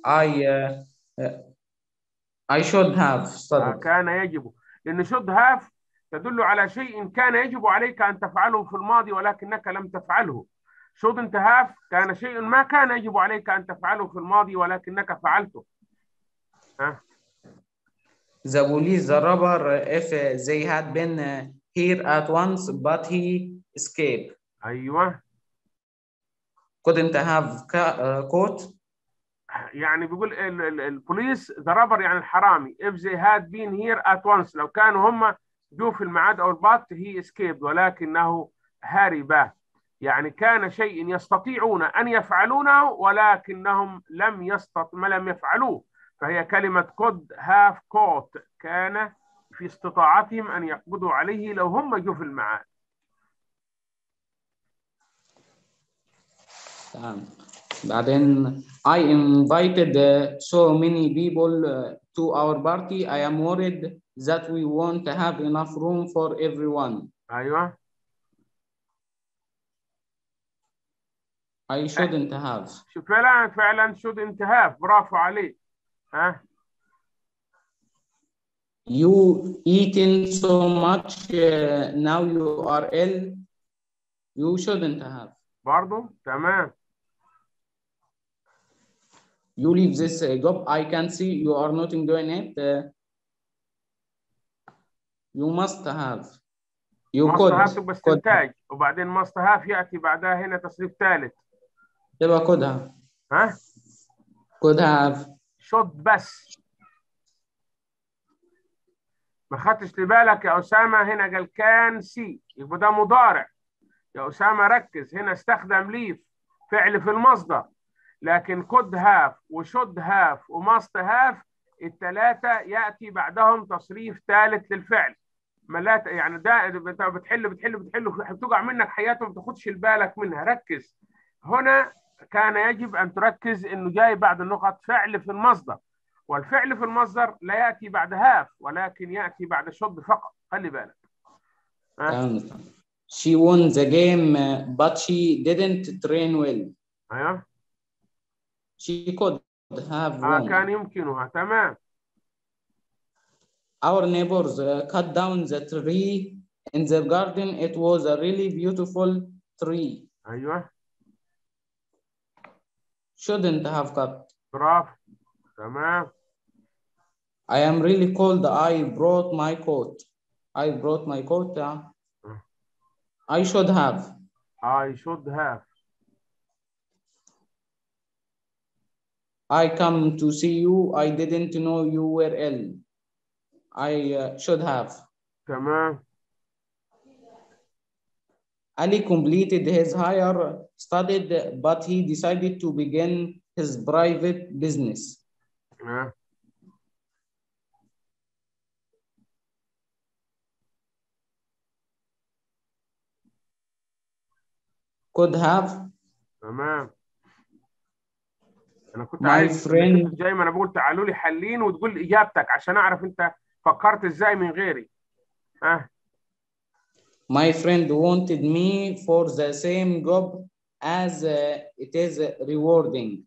I should have studied. كان يجب، لأن should have تدل على شيء كان يجب عليك أن تفعله في الماضي ولكنك لم تفعله. shouldn't have كان شيء ما كان يجب عليك أن تفعله في الماضي ولكنك فعلته. The police, the robber, if they had been here at once, but he escaped. أيوة. couldn't have caught. يعني بيقول البوليس the robber يعني الحرامي if they had been here at once لو كانوا هم جو في الميعاد أو البط he escaped ولكنه هرب. يعني كان شيء يستطيعون أن يفعلونه ولكنهم لم يفعلوه، فهي كلمة could have caught، كان في استطاعتهم أن يقبضوا عليه لو هم جو في الميعاد. تمام. بعدين I invited so many people to our party. I am worried that we won't have enough room for everyone. أيوة. I shouldn't have. فعلا shouldn't have. برافو عليك. You eating so much now you are ill. You shouldn't have. برضو تمام. You leave this job. I can see you are not enjoying it. You must have. You must have تبقى استنتاج، وبعدين must have يأتي بعدها هنا تصريف ثالث. تبقى could have. could have. should بس. ما خدتش بالك يا أسامة، هنا قال كان سي، يبقى ده مضارع. يا أسامة ركز، هنا استخدم ليف فعل في المصدر، لكن could have و should have و must have الثلاثة يأتي بعدهم تصريف ثالث للفعل. ملات يعني ده انت بتحل بتقع منك حياته ما تاخدش بالك منها. ركز هنا، كان يجب أن تركز إنه جاي بعد النقط فعل في المصدر، والفعل في المصدر لا يأتي بعد have ولكن يأتي بعد should فقط. خلي بالك. She won the game but she didn't train well. أيوه. She could have won. كان يمكنها. تمام. Our neighbors cut down the tree in their garden. It was a really beautiful tree. أيوه. Shouldn't have cut. برافو. تمام. I am really cold. I brought my coat. I brought my coat. I should have. I should have. I come to see you. I didn't know you were ill. I should have. تمام. Ali completed his higher studies, but he decided to begin his private business. Could have. تمام. انا كنت My عايز friend. زي ما انا بقول تعالوا لي حلين وتقول لي اجابتك عشان اعرف انت فكرت ازاي من غيري. My friend wanted me for the same job as it is rewarding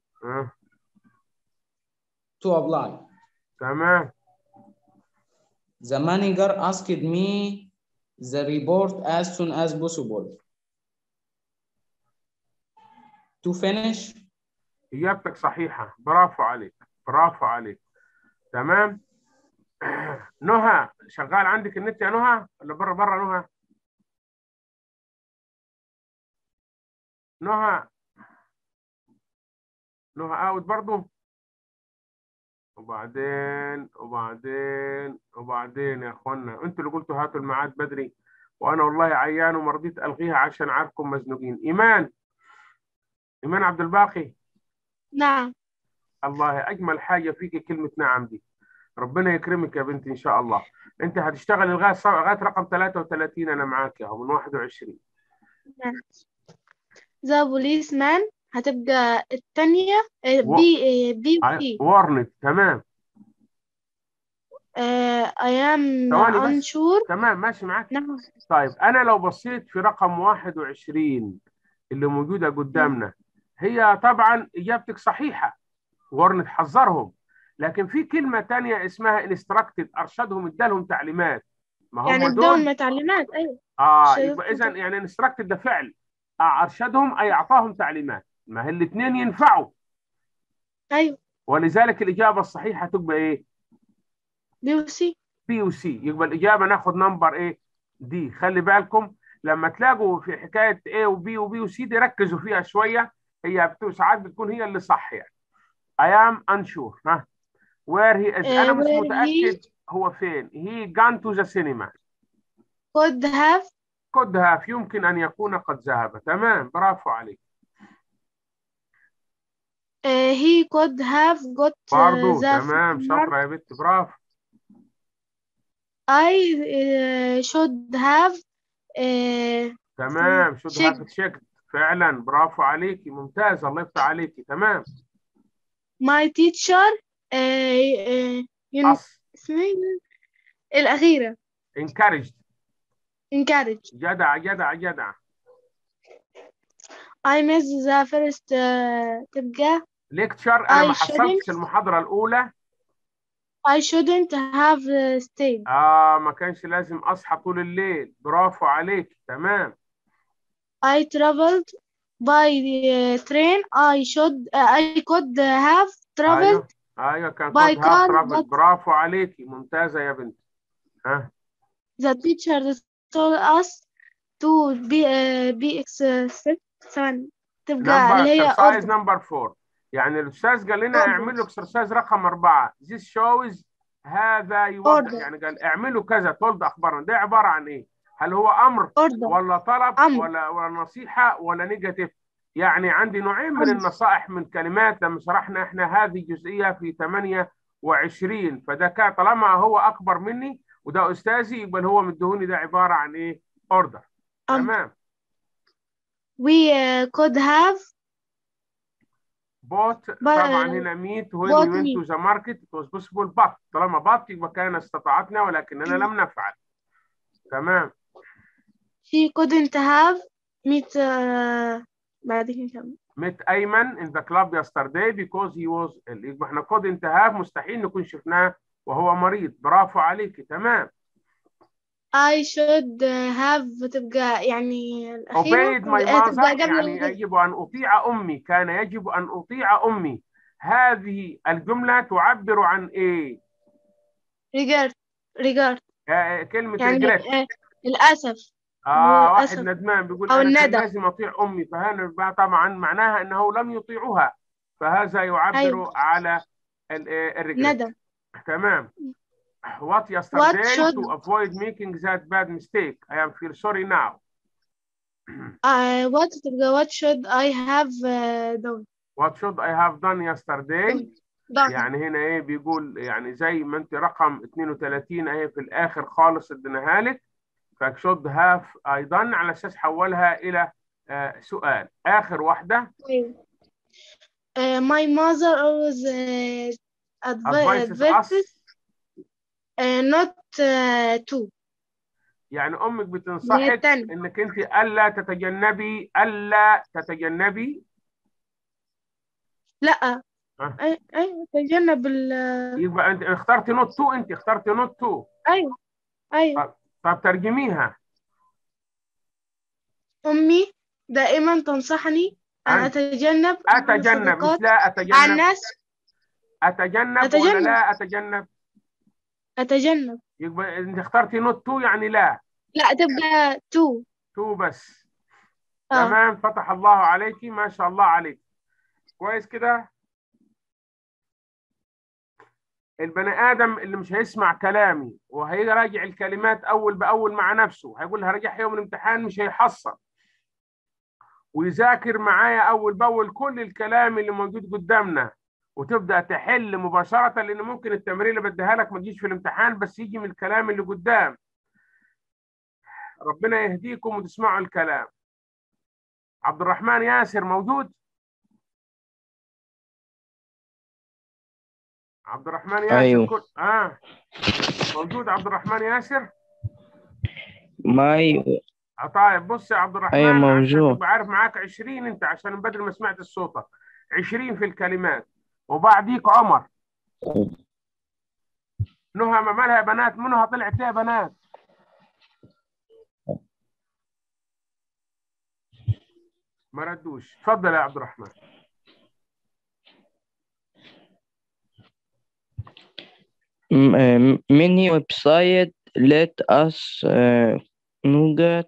to apply. تمام. The manager asked me the report as soon as possible. To finish. اجابتك صحيحه، برافو عليك، برافو عليك. تمام. نهى شغال عندك النت يا نهى ولا بره نهى؟ نهى اوت برضو. وبعدين يا اخوانا انتوا اللي قلتوا هاتوا الميعاد بدري وانا والله عيان وما رضيت الغيها عشان عارفكم مزنوقين. ايمان عبد الباقي. نعم. الله اجمل حاجه فيك كلمه نعم دي. ربنا يكرمك يا بنتي ان شاء الله. انت هتشتغل لغايه رقم 33 انا معاك اهو من 21. نعم. ذا بوليسمان هتبقى الثانية بي وسي. وارنت. تمام. I am unsure. تمام ماشي معاك. نعم. طيب انا لو بصيت في رقم 21 اللي موجوده قدامنا هي طبعا اجابتك صحيحه، وارنت حذرهم، لكن في كلمه ثانيه اسمها انستراكتد، ارشدهم ادالهم تعليمات. ما هم يعني ادالهم تعليمات. ايوه. يبقى اذا يعني انستراكتد ده فعل، ارشدهم اي اعطاهم تعليمات، ما هي الاثنين ينفعوا. ايوه. ولذلك الاجابه الصحيحه تبقى ايه؟ بي وسي. بي وسي. يبقى الاجابه ناخد نمبر ايه؟ دي. خلي بالكم لما تلاقوا في حكايه A وبي وسي دي ركزوا فيها شويه، هي ساعات بتكون هي اللي صح يعني. I am unsure. where he is. انا مش متاكد هو فين. he gone to the cinema. could have يمكن ان يكون قد ذهب. تمام برافو عليك. he could have got برضو تمام شاطره يا بنت برافو. I should have تمام should have checked. فعلا برافو عليكي ممتاز الله يفتح عليكي. تمام. my teacher الأخيرة encouraged. جدع. I missed the first تبقى lecture. أنا ما حصلتش المحاضرة الأولى. I shouldn't have stayed. ما كانش لازم أصحى طول الليل. برافو عليك. تمام. I traveled by the train. I could have traveled. أيوة كان by could have car. traveled. برافو عليكي ممتازة يا بنت. The teacher told us to be exercise. تبقى اللي هي exercise number 4. يعني الأستاذ قال لنا اعملوا exercise رقم 4. This shows هذا يوضح. يعني قال اعملوا كذا. told أخبارنا ده عبارة عن إيه؟ هل هو أمر ولا طلب ولا نصيحة ولا نيجاتيف؟ يعني عندي نوعين من النصائح من كلمات لما شرحنا احنا هذه الجزئية في 28. فده كان طالما هو أكبر مني وده أستاذي يبقى هو مدهوني ده عبارة عن إيه؟ order. تمام. We could have bought. طبعا هنا meet when we went to the market it was possible but. طالما but يبقى كان استطاعتنا ولكننا لم نفعل. تمام. She couldn't have met بعدين كم met أيمن in the club yesterday because he was ill. يبقى احنا couldn't have مستحيل نكون شفناه وهو مريض. برافو عليكي. تمام. I should have تبقى يعني الأخيرة. obeyed my mother يعني يجب أن أطيع أمي. كان يجب أن أطيع أمي. هذه الجملة تعبر عن إيه؟ regret. كلمة يعني regret. الأسف. واحد للأسف. ندمان بيقول أو انا كان الندم. لازم اطيع امي، فهنا بقى طبعا معناها انه لم يطيعها، فهذا يعبر أيوة. على الريجريت. ندم. تمام. What What yesterday should to avoid making that bad mistake. I am feel sorry now. what should I have done? What should I have done yesterday. done. يعني هنا ايه بيقول يعني زي ما انت رقم 32 اهي في الاخر خالص اديناها لك، فشود هاف I done على اساس حولها الى سؤال. اخر واحده أيوة. My mother always advises advises us. not to. يعني امك اللي هي بتنصحك التانية. انك انت الا تتجنبي. لا. ها؟ أيوة تجنب يبقى انت اخترتي نوت تو، انت اخترتي نوت تو. أيوة. أيوة. طب ترجميها. أمي دائما تنصحني أن أن أتجنب اتجنب مش الصداقات لا مع اتجنب. الناس. اتجنب ولا لا اتجنب؟ أتجنب. يبقى انت اخترتي نوت تو يعني لا. لا تبقى تو بس. آه. تمام. فتح الله عليكي، ما شاء الله عليك. كويس كده. البني ادم اللي مش هيسمع كلامي وهيراجع الكلمات اول باول مع نفسه، هيقول هراجعها يوم الامتحان مش هيحصل، ويذاكر معايا اول باول كل الكلام اللي موجود قدامنا، وتبدا تحل مباشره، لان ممكن التمرين اللي بديها لك ما تجيش في الامتحان بس يجي من الكلام اللي قدام. ربنا يهديكم وتسمعوا الكلام. عبد الرحمن ياسر موجود؟ عبد الرحمن ياسر أيوه. موجود عبد الرحمن ياسر؟ ماي. طيب بص يا عبد الرحمن، أيوه عشان موجود. تبقى عارف معاك 20 انت، عشان من بدري ما سمعت صوتك. 20 في الكلمات، وبعديك عمر. نهى ما مالها يا بنات؟ منها طلعت ليه يا بنات؟ ما ردوش. اتفضل يا عبد الرحمن. Many websites let us nougat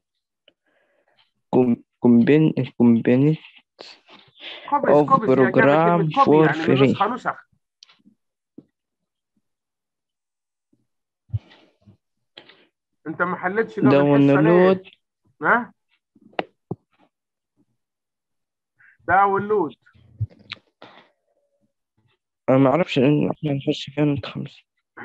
combine of كوبس يا جماعة، program كلمة كوبي for يعني من free. نسخ. انت ما حلتش قبل الحصة ليه؟ download. ها؟ داونلود. أنا ما أعرفش إن إحنا نخش فيها نت 5.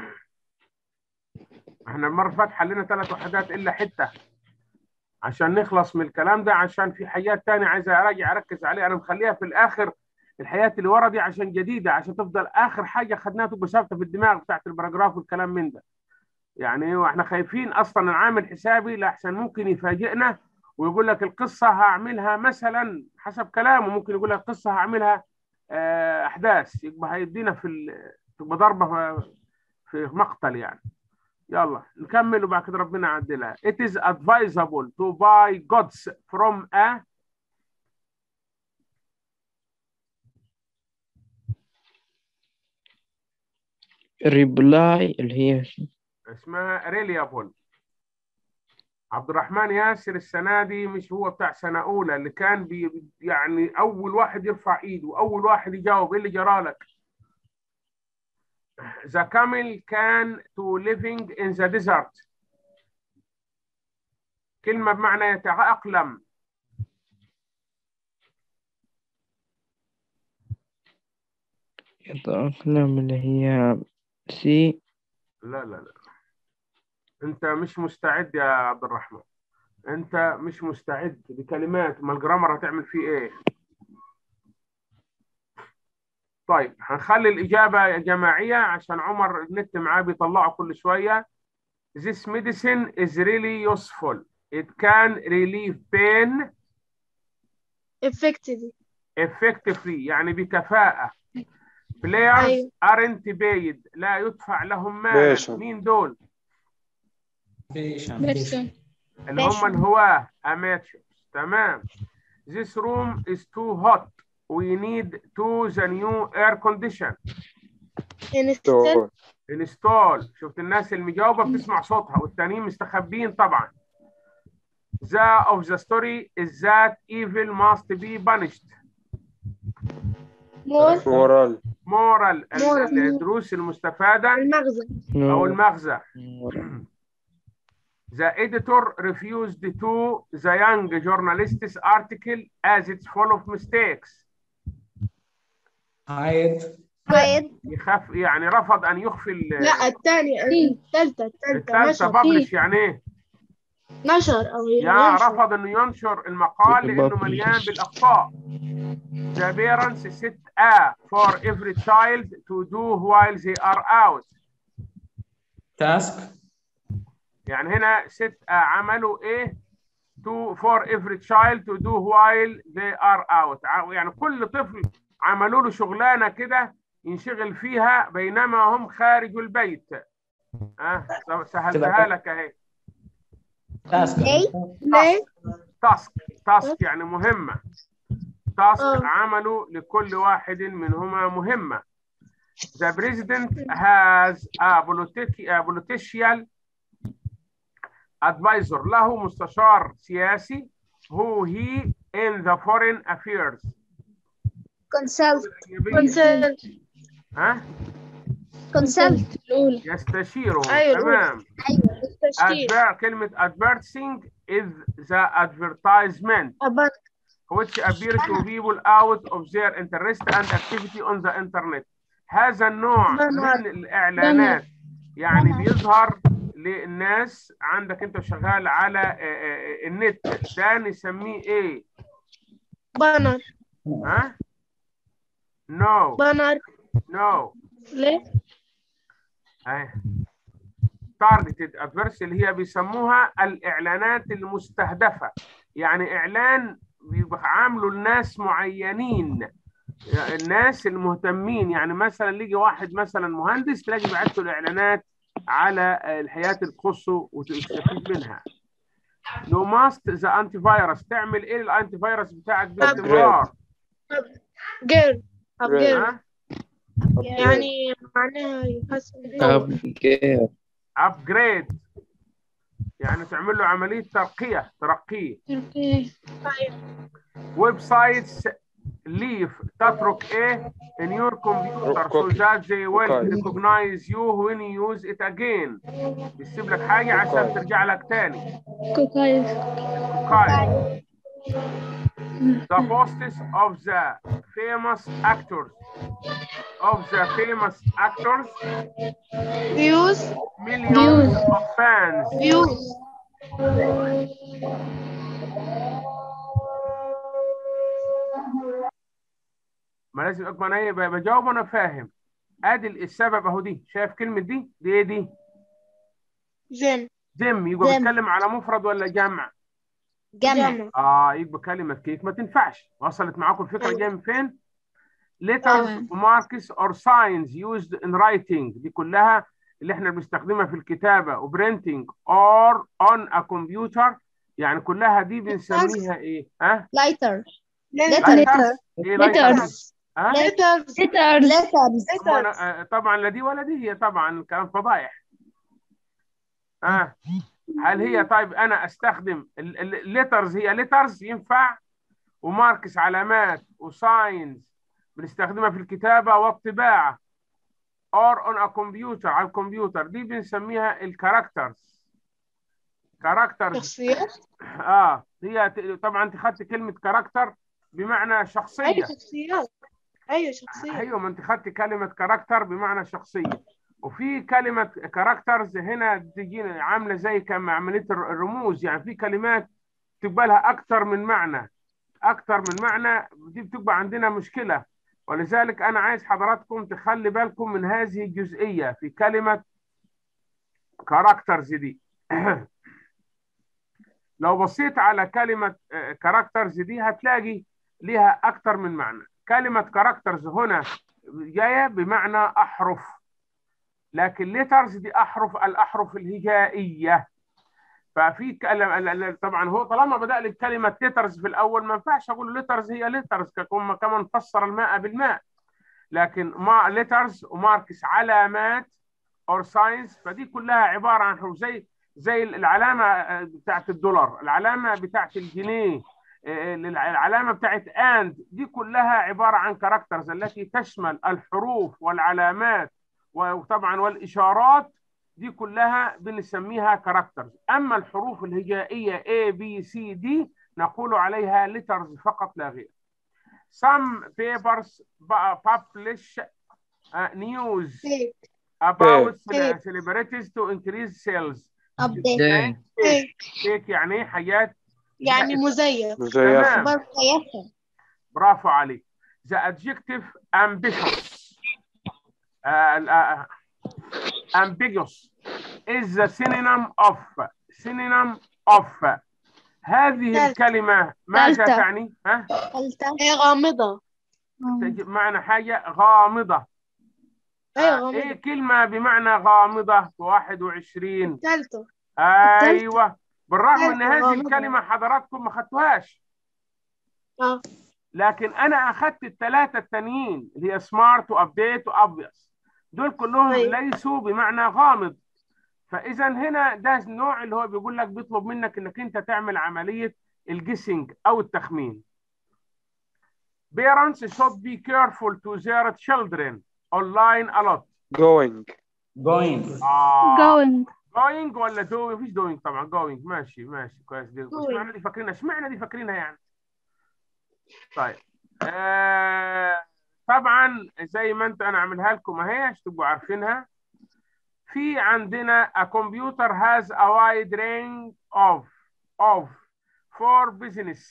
احنا المرة اللي فاتت حلينا 3 وحدات إلا حتة عشان نخلص من الكلام ده، عشان في حاجات تانية عايز أركز عليها. أنا مخليها في الآخر، الحاجات اللي ورا دي عشان جديدة، عشان تفضل آخر حاجة خدناها تبقى ثابتة في الدماغ بتاعت الباراجراف والكلام من ده. يعني واحنا خايفين أصلا العامل حسابي لأحسن ممكن يفاجئنا ويقول لك القصة هعملها مثلا حسب كلامه، ممكن يقول لك القصة هعملها أحداث، يبقى هيدينا تبقى ضربة في مقتل يعني. يلا نكمل وبعد كده ربنا يعدلها. It is advisable to buy goods from a reply اللي هي اسمها reliable. عبد الرحمن ياسر السنة دي مش هو بتاع سنة أولى اللي كان يعني أول واحد يرفع إيده وأول واحد يجاوب. إيه اللي جرالك؟ The camel can to living in the desert. كلمة بمعنى يتأقلم. يتأقلم اللي هي سي. لا أنت مش مستعد يا عبد الرحمن، أنت مش مستعد بكلمات. ما الجرامر هتعمل فيه إيه؟ طيب هنخلي الإجابة جماعية عشان عمر النت معاه بيطلعه كل شوية. This medicine is really useful. It can relieve pain effectively يعني بكفاءة. Players aren't paid لا يدفع لهم مالا. مين دول؟ اللي هم الهواة amateurs. تمام. This room is too hot. We need the new air condition. install. شفت الناس المجاوبة بتسمع صوتها والتانيين مستخبين طبعا. of the story is that evil must be punished. moral الدروس المستفادة المغزى. أو المغزى. moral. The editor refused to the young journalist's article as it's full of mistakes. عايد يخاف يعني رفض أن يخفي لا الثالثة الثالثة ببلش يعني إيه؟ نشر أو رفض إنه ينشر المقال لأنه مليان بالأخطاء. The parents set for every child to do while they are out. task يعني هنا set عملوا إيه؟ for every child to do while they are out. يعني كل طفل عملوا له شغلانة كده ينشغل فيها بينما هم خارج البيت. سهلتها لك اهي. تاسك يعني مهمة. تاسك عملوا لكل واحد منهما مهمة. The president has a political advisor. له مستشار سياسي who he in the foreign affairs. consult يستشيره. أيوة. تمام. كلمة advertising is the advertisement which appears to people out of their interest and activity on the internet. هذا النوع من الإعلانات يعني بيظهر للناس عندك أنت شغال على النت، ده نسميه إيه؟ بانر. No. بانر. No. ليه؟ targeted advertising اللي هي بيسموها الإعلانات المستهدفة. يعني إعلان بيعاملوا الناس معينين، الناس المهتمين. يعني مثلا يجي واحد مثلا مهندس تلاقي بيبعت له الإعلانات على الحياة اللي تخصه وتستفيد منها. You must the antivirus. تعمل إيه الأنتي فيروس بتاعك باستمرار؟ يعني معناها يحسن upgrade يعني تعمل له عملية ترقية. ويب سايتس leave تترك ايه in your computer so that they will recognize you when you use it again. بيسيب لك حاجة عشان ترجع لك تاني. The posts of the famous actors views millions of fans. ما لازم اكمل ايه بجاوب انا فاهم. ادي السبب اهو. دي شايف كلمه دي ايه دي؟ زم. يبقى بيتكلم على مفرد ولا جمع؟ جمع. يبقى كلمه كيك ما تنفعش. وصلت معاكم الفكره جايه من فين؟ letters marks or signs used in writing دي كلها اللي احنا بنستخدمها في الكتابه وبرينتنج or on a computer يعني كلها دي بنسميها ايه؟ letters. طبعا لا دي ولا دي، هي طبعا كلام فضايح. هل هي طيب انا استخدم الليترز؟ هي ليترز ينفع، وماركس علامات، وساينز بنستخدمها في الكتابه والطباعه. or on a computer على الكمبيوتر دي بنسميها الكاركترز. شخصيات. هي طبعا انت خدت كلمه كاركتر بمعنى شخصيه. ايوه شخصيه. ايوه ما انت خدت كلمه كاركتر بمعنى شخصيه. وفي كلمه كاركترز هنا تجي عامله زي كما عمليه الرموز. يعني في كلمات تبقى لها اكثر من معنى دي بتبقى عندنا مشكله. ولذلك انا عايز حضراتكم تخلي بالكم من هذه الجزئيه في كلمه كاركترز دي. لو بصيت على كلمه كاركترز دي هتلاقي ليها اكثر من معنى. كلمه كاركترز هنا جايه بمعنى احرف، لكن ليترز دي الاحرف الهجائيه. ففي طبعا هو طالما بدأ لي بكلمه ليترز في الاول ما ينفعش اقول ليترز هي ليترز كما نفسر الماء بالماء. لكن ليترز وماركس علامات اور ساينز فدي كلها عباره عن حروف. زي العلامة بتاعت الدولار، العلامة بتاعت الجنيه، العلامة بتاعت دي كلها عبارة عن كاركترز التي تشمل الحروف والعلامات وطبعا والإشارات، دي كلها بنسميها كاركترز. أما الحروف الهجائية A B C D نقول عليها letters فقط لا غير. Some papers publish news about celebrities to increase sales. update fake يعني ايه؟ حاجات يعني مزيف. مزيفة. تمام، برافو عليك. The adjective ambitious ambiguous is the synonym of هذه الكلمة ماذا ثالثة. تعني؟ ها؟ هي غامضة. معنى حاجة غامضة. ايه كلمة بمعنى غامضة في 21؟ ثالثة. ايوه، بالرغم ان هذه غامضة. الكلمة حضراتكم ما خدتوهاش، لكن انا اخدت الثلاثة التانيين اللي هي سمارت وابديت وابفيس، دول كلهم ليسوا بمعنى غامض. فاذا هنا ده النوع اللي هو بيقول لك بيطلب منك انك انت تعمل عملية الجيسنج او التخمين. Parents should be careful to their children online a lot. going going ولا doing؟ مفيش doing طبعا، going ماشي كويس. دي اشمعنى دي فاكرينها يعني. طيب طبعا زي ما انا عاملها لكم اهي عشان تبقوا عارفينها. في عندنا a computer has a wide range of for business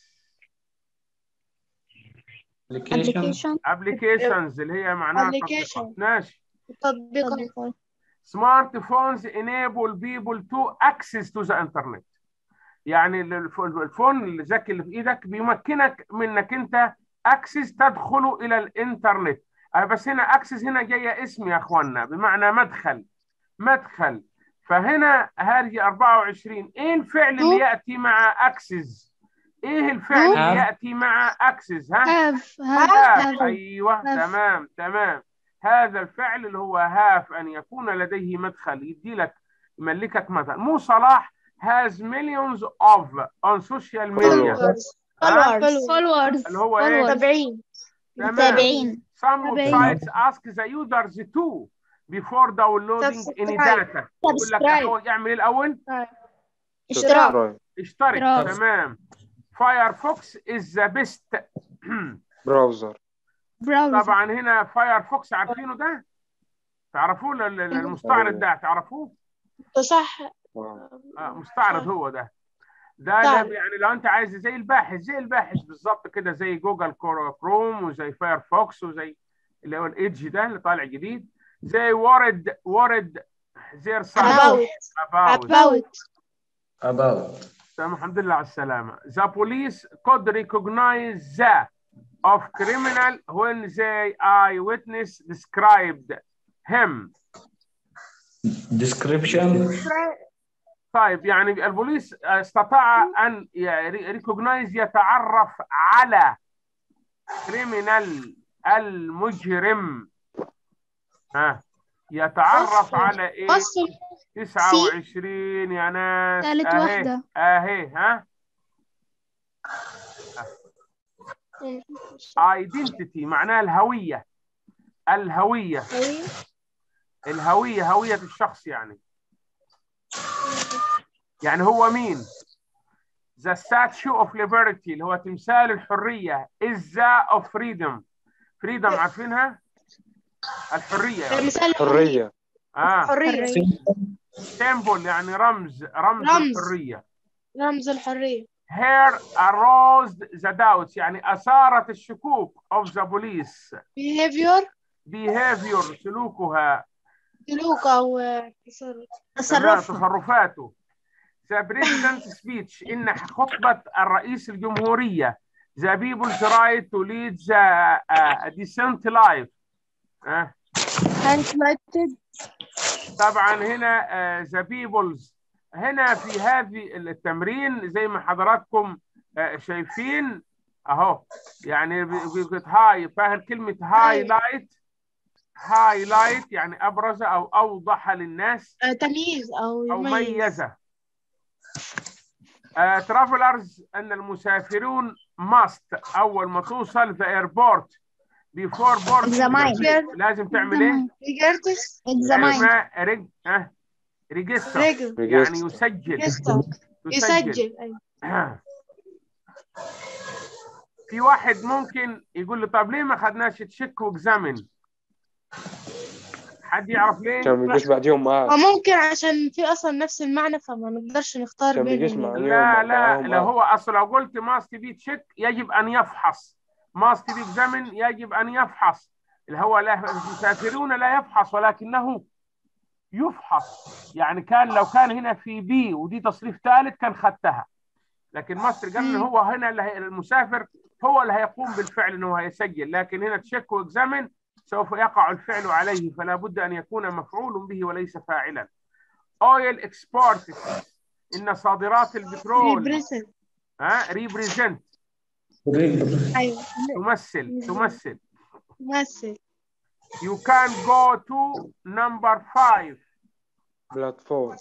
applications اللي هي معناها تطبيقات. ماشي. تطبيقات. Smartphones enable people to access to the internet. يعني الفون الذكي اللي في ايدك بيمكنك من انك انت اكسس تدخل الى الانترنت. بس هنا اكسس هنا جايه اسم يا اخوانا بمعنى مدخل. فهنا هذه 24 ايه الفعل اللي ياتي مع اكسس؟ ايه الفعل اللي ياتي مع اكسس؟ have. ايوه تمام. هذا الفعل اللي هو هاف، ان يكون لديه مدخل. يدي لك يملكك مثلا مو صلاح has millions of on social media followers اللي هو ايه؟ متابعين. Some websites ask the users to before downloading any data. يقول لك اعمل الاول اشترك. تمام. Firefox is the best براوزر. طبعا هنا فايرفوكس عارفينه ده؟ تعرفوه المستعرض ده؟ تعرفوه؟ صح. مستعرض هو ده يعني لو انت عايز زي الباحث بالظبط كده، زي جوجل كروم وزي فايرفوكس وزي اللي هو الايدج ده اللي طالع جديد، زي وورد زير about. تمام. الحمد لله على السلامة. The police could recognize the of criminal when the eyewitness described him. description. طيب يعني البوليس استطاع ان ريكوجنايز يتعرف على كريمينال المجرم. يتعرف على ايه؟ 29 يا ناس. ثالث واحدة اهي identity معناها الهوية هوية الشخص يعني هو مين؟ The statue of liberty اللي هو تمثال الحرية is the of freedom عارفينها؟ الحرية يعني. حرية. symbol يعني رمز الحرية. رمز الحرية. Here aroused the doubts يعني أثارت الشكوك of the police. behavior سلوكها. أو تصرفاته. The president's speech إن خطبة الرئيس الجمهورية. The people's right to lead a decent life. طبعا هنا the people's هنا في هذه التمرين زي ما حضراتكم شايفين اهو، يعني هاي، فاهم كلمة هايلايت؟ highlight يعني أبرز أو أوضح للناس تمييز أو أو يميز. ميزه. travelers أن المسافرون must أول ما توصل في airport before boarding examine لازم تعمل إيه؟ examine ريجستر ريجل. يعني يسجل. يسجل. أيوة. في واحد ممكن يقول لي طب ليه ما خدناش تشيك واكزامن؟ حد يعرف ليه؟ عشان ما يجيش بعديهم معاك. وممكن عشان في أصلا نفس المعنى فما نقدرش نختار عشان ما يجيش بينهم. معاهم لا هو اصل لو قلت ماست بي تشيك يجب ان يفحص، ماست بي اكزامن يجب ان يفحص، اللي هو المسافرون لا يفحص ولكنه يفحص. يعني كان لو كان هنا في بي ودي تصريف ثالث كان خدتها، لكن مصر قال ان هو هنا المسافر هو اللي هيقوم بالفعل انه هيسجل، لكن هنا تشيك واكزامن سوف يقع الفعل عليه، فلا بد ان يكون مفعول به وليس فاعلا. اويل اكسبورت ان صادرات البترول ريبريزنت أيوة. تمثل. You can go to number 5 بلاتفورم.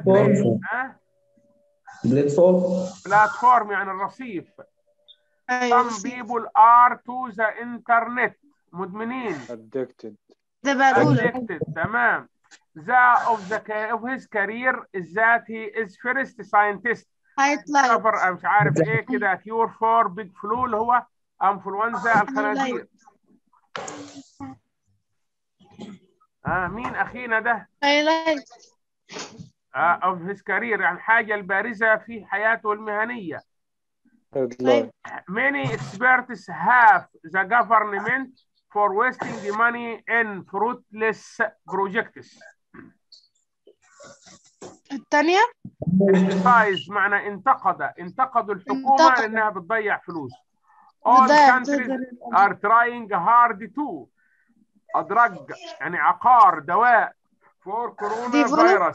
بلاتفورم يعني الرصيف. أيوة. Some people are to the internet مدمنين. addicted. تمام. of his career is that he is first scientist. مش عارف ايه كده cure for big flu اللي هو انفلونزا الخنازير. مين اخينا ده؟ of his career يعني حاجة البارزة في حياته المهنية. Many experts have the government for wasting money in fruitless projects. الثانية criticize معنى انتقدوا الحكومة لأنها بتضيع فلوس. All countries are trying hard to أدرج يعني عقار دواء for coronavirus.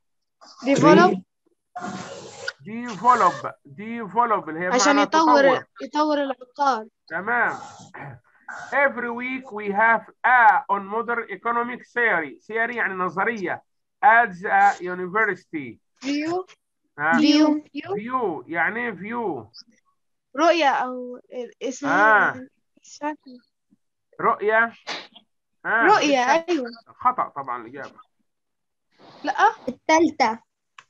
develop اللي هي عشان يطور العقار. تمام. Every week we have on modern economic theory يعني نظرية at the university. view يعني view رؤية أو اسمها رؤية. رؤية. أيوة. خطأ طبعا الإجابة. لا الثالثة.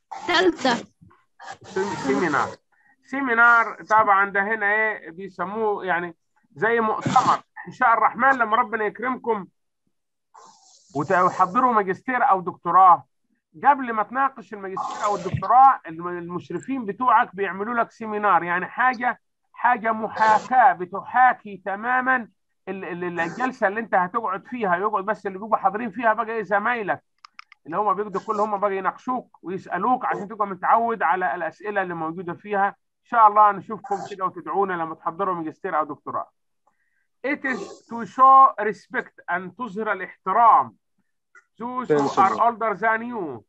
سيمينار طبعا ده هنا ايه بيسموه يعني زي مؤتمر. ان شاء الرحمن لما ربنا يكرمكم وتحضروا ماجستير او دكتوراه، قبل ما تناقش الماجستير او الدكتوراه المشرفين بتوعك بيعملوا لك سيمينار، يعني حاجه محاكاه بتحاكي تماما الجلسه اللي انت هتقعد فيها. يقعد بس اللي بيبقوا حاضرين فيها بقى ايه زمايلك اللي هم بيقعدوا كلهم بقى يناقشوك ويسالوك عشان تبقى متعود على الاسئله اللي موجوده فيها. ان شاء الله نشوفكم كده وتدعونا لما تحضروا ماجستير او دكتوراه. It is to show respect أن تظهر الاحترام. Those who are older than you.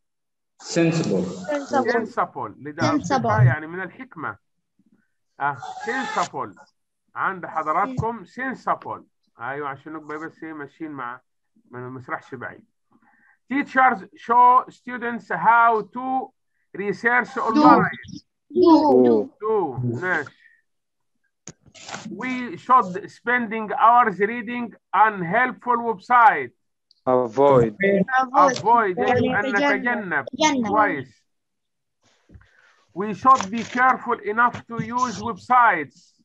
Sensible يعني من الحكمة. sensible عند حضراتكم sensible. أيوة عشان نبقى بس ماشيين مع ما نسرحش بعيد. Teachers show students how to research online. Do. ماشي. We should spending hours reading unhelpful website. avoid يجب أن نتجنب. كويس. We should be careful enough to use websites.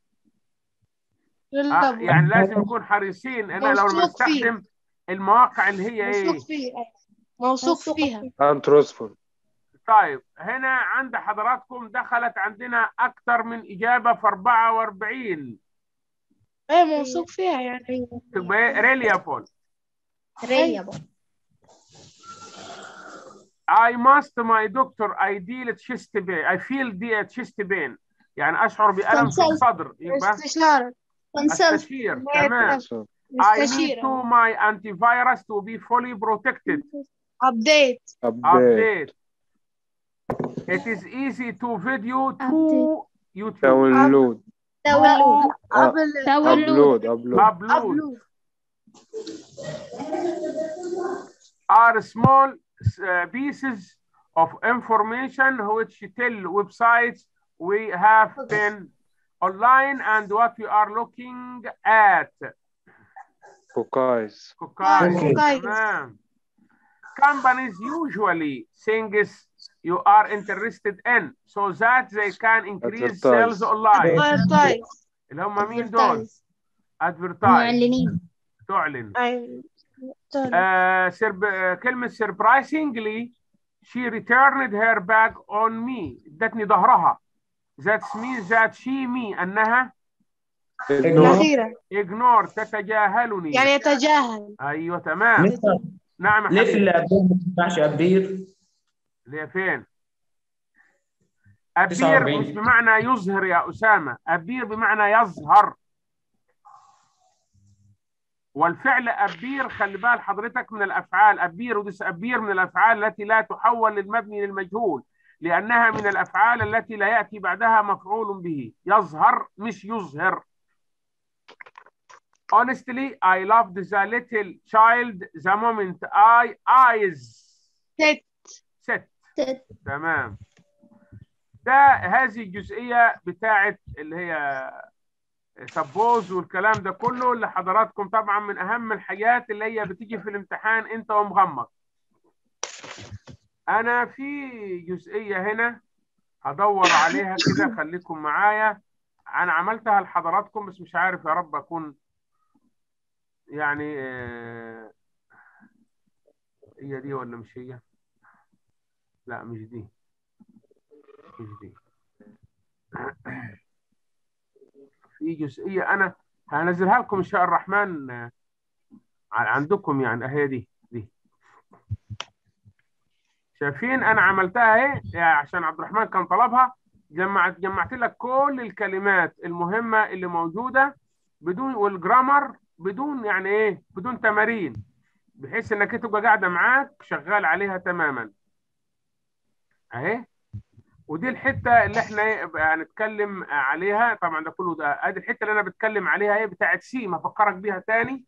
يعني لازم نكون حريصين إن لو بنستخدم المواقع اللي هي إيه؟ موثوق فيها. untrustful. طيب هنا عند حضراتكم دخلت عندنا أكثر من إجابة في 44. ايه موثوق فيها يعني. تبقى reliable. I must my doctor I feel chest pain يعني أشعر بألم في الصدر. يبقى استشير. تمام. I need to my antivirus to be fully protected. Update. It is easy to video to YouTube. download. upload. are small pieces of information which tell websites we have been online and what we are looking at. Cookies. Cookies. Cookies. تمام. Companies usually things you are interested in so that they can increase sales Advertise. online. advertise. اللي هم مين دول؟ Advertise. معلنين. تعلن. أيوة. كلمة surprisingly she returned her bag on me. ادتني ظهرها. That means that she me أنها الأخيرة ignore تتجاهلني. يعني يتجاهل. أيوه تمام. مستر نعم يا ليه في حبيبي. اللي قبلها ما تنفعش أبير؟ ليه فين؟ أبير 49. مش بمعنى يظهر يا أسامة، أبير بمعنى يظهر. والفعل أبير خلي بال حضرتك من الأفعال، أبير وديس أبير من الأفعال التي لا تحول للمبني للمجهول لأنها من الأفعال التي لا يأتي بعدها مفعول به. يظهر مش يظهر. Honestly, I loved the little child the moment set. تمام. هذه الجزئية بتاعت اللي هي سبوز والكلام ده كله اللي حضراتكم طبعا من أهم الحاجات اللي هي بتيجي في الامتحان أنت ومغمض. أنا في جزئية هنا هدور عليها كده، خليكم معايا. أنا عملتها لحضراتكم بس مش عارف، يا رب أكون يعني هي دي ولا مش هي؟ لا مش دي، مش دي. في جزئية أنا هنزلها لكم إن شاء الرحمن عندكم، يعني أهي دي شايفين أنا عملتها أهي عشان عبد الرحمن كان طلبها. جمعت لك كل الكلمات المهمة اللي موجودة بدون، والجرامر بدون يعني إيه، بدون تمارين، بحيث إنك تبقى قاعدة معاك شغال عليها تماما أهي. ودي الحته اللي احنا هنتكلم عليها طبعا. ده كله ده ادي الحته اللي انا بتكلم عليها ايه بتاعت سيم. هفكرك بيها تاني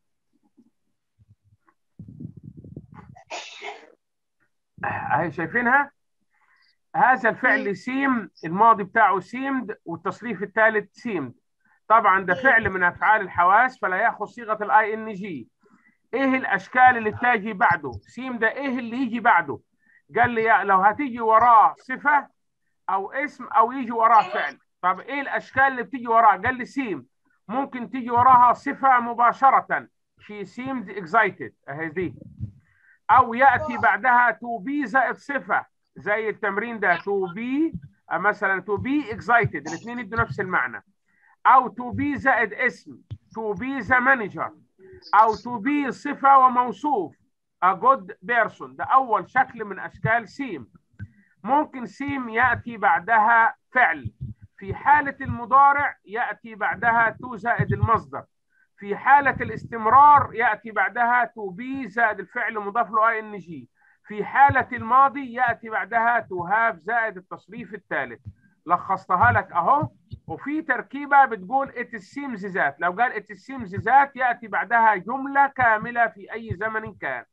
اهي، شايفينها؟ هذا الفعل سيم الماضي بتاعه سيمد والتصريف الثالث سيمد. طبعا ده فعل من افعال الحواس فلا ياخذ صيغه الاي ان جي. ايه الاشكال اللي بتجي بعده؟ سيم ده ايه اللي يجي بعده؟ قال لي لو هتيجي وراه صفه او اسم او يجي وراه فعل. طب ايه الاشكال اللي بتيجي وراه؟ قال لي سيم ممكن تيجي وراها صفه مباشره، she seemed excited اهي دي، او ياتي بعدها to be زائد صفه زي التمرين ده to be مثلا to be excited، الاثنين يدوا نفس المعنى. او to be زائد اسم to be the manager، او to be صفه وموصوف a good person. ده اول شكل من اشكال سيم. ممكن سيم يأتي بعدها فعل. في حالة المضارع يأتي بعدها تو زائد المصدر. في حالة الاستمرار يأتي بعدها تو بي زائد الفعل مضاف له اي ان جي. في حالة الماضي يأتي بعدها تو هاف زائد التصريف الثالث. لخصتها لك اهو. وفي تركيبة بتقول it seems that. لو قال it seems that يأتي بعدها جملة كاملة في أي زمن كان.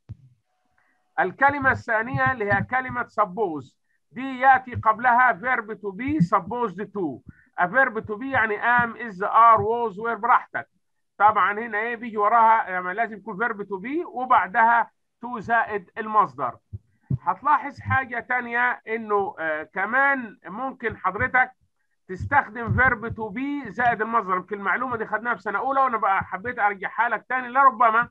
الكلمة الثانية اللي هي كلمة suppose، دي يأتي قبلها verb to be supposed to. a verb to be يعني am is are was were براحتك. طبعا هنا ايه بيجي وراها يعني لازم يكون verb to be وبعدها to زائد المصدر. هتلاحظ حاجة تانية انه كمان ممكن حضرتك تستخدم verb to be زائد المصدر. يمكن المعلومة دي خدناها في سنة أولى وأنا بقى حبيت أرجعها لك تاني لربما.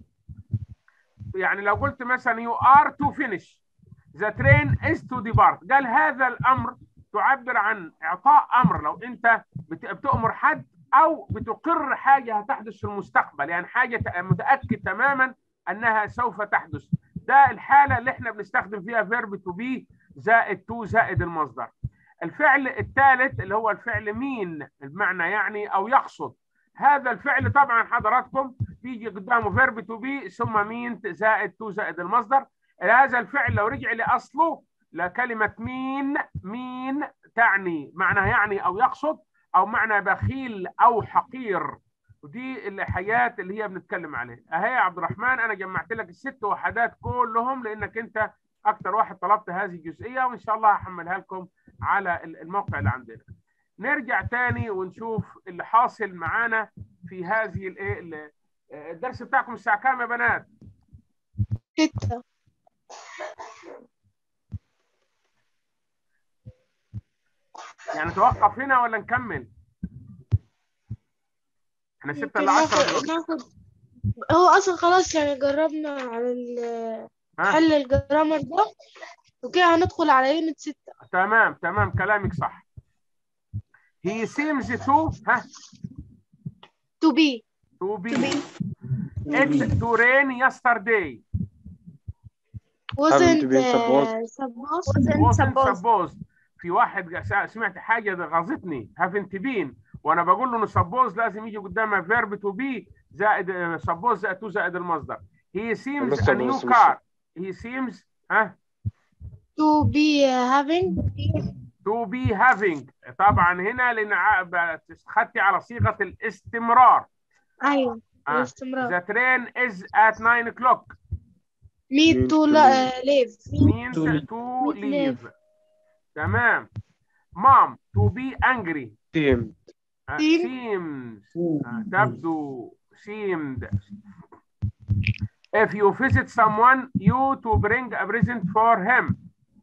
يعني لو قلت مثلا you are to finish the train is to depart، قال هذا الأمر تعبر عن إعطاء أمر. لو أنت بتأمر حد أو بتقر حاجة هتحدث في المستقبل، يعني حاجة متأكد تماما أنها سوف تحدث. ده الحالة اللي احنا بنستخدم فيها verb to be زائد to زائد المصدر. الفعل الثالث اللي هو الفعل مين، المعنى يعني أو يقصد. هذا الفعل طبعا حضراتكم بيجي قدامه verb to be ثم مين زائد to زائد المصدر. هذا الفعل لو رجع لأصله لكلمة مين تعني معنى يعني أو يقصد، أو معنى بخيل أو حقير. ودي الحاجات اللي هي بنتكلم عليها اهي يا عبد الرحمن. انا جمعت لك الست وحدات كلهم لانك انت اكتر واحد طلبت هذه الجزئيه، وان شاء الله هحملها لكم على الموقع اللي عندنا. نرجع تاني ونشوف اللي حاصل معانا في هذه الايه. الدرس بتاعكم الساعه كام يا بنات؟ 6. يعني توقف هنا ولا نكمل؟ احنا 6 ل 10 ناخد هو اصلا خلاص يعني جربنا على حل الجرامر ده وكده هندخل على يونت 6. تمام تمام كلامك صح. he seems to to be it's to rain yesterday wasn't supposed. في واحد سمعت حاجه غاظتني haven't been وانا بقول له ان suppose لازم يجي قدامها verb to be زائد suppose زائد to زائد المصدر. he seems a new car. he seems to be having طبعا هنا لان خدتي على صيغه الاستمرار. ايوه الاستمرار. the train is at 9 o'clock. need to leave. تمام. mom to be angry. seems تبدو seemed. if you visit someone you to bring a present for him.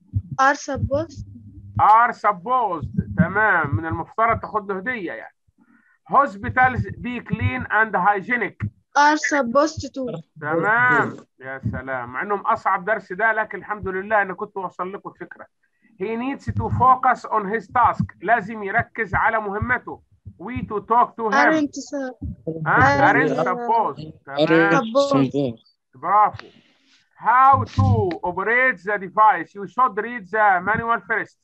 are supposed تمام من المفترض تاخد له هديه يعني. hospitals be clean and hygienic. are supposed to. تمام يا سلام، مع انهم اصعب درس ده لكن الحمد لله انا كنت وصل لكم الفكره. he needs to focus on his task. لازم يركز على مهمته. we to talk to him. aren't supposed. تمام برافو. how to operate the device. you should read the manual first.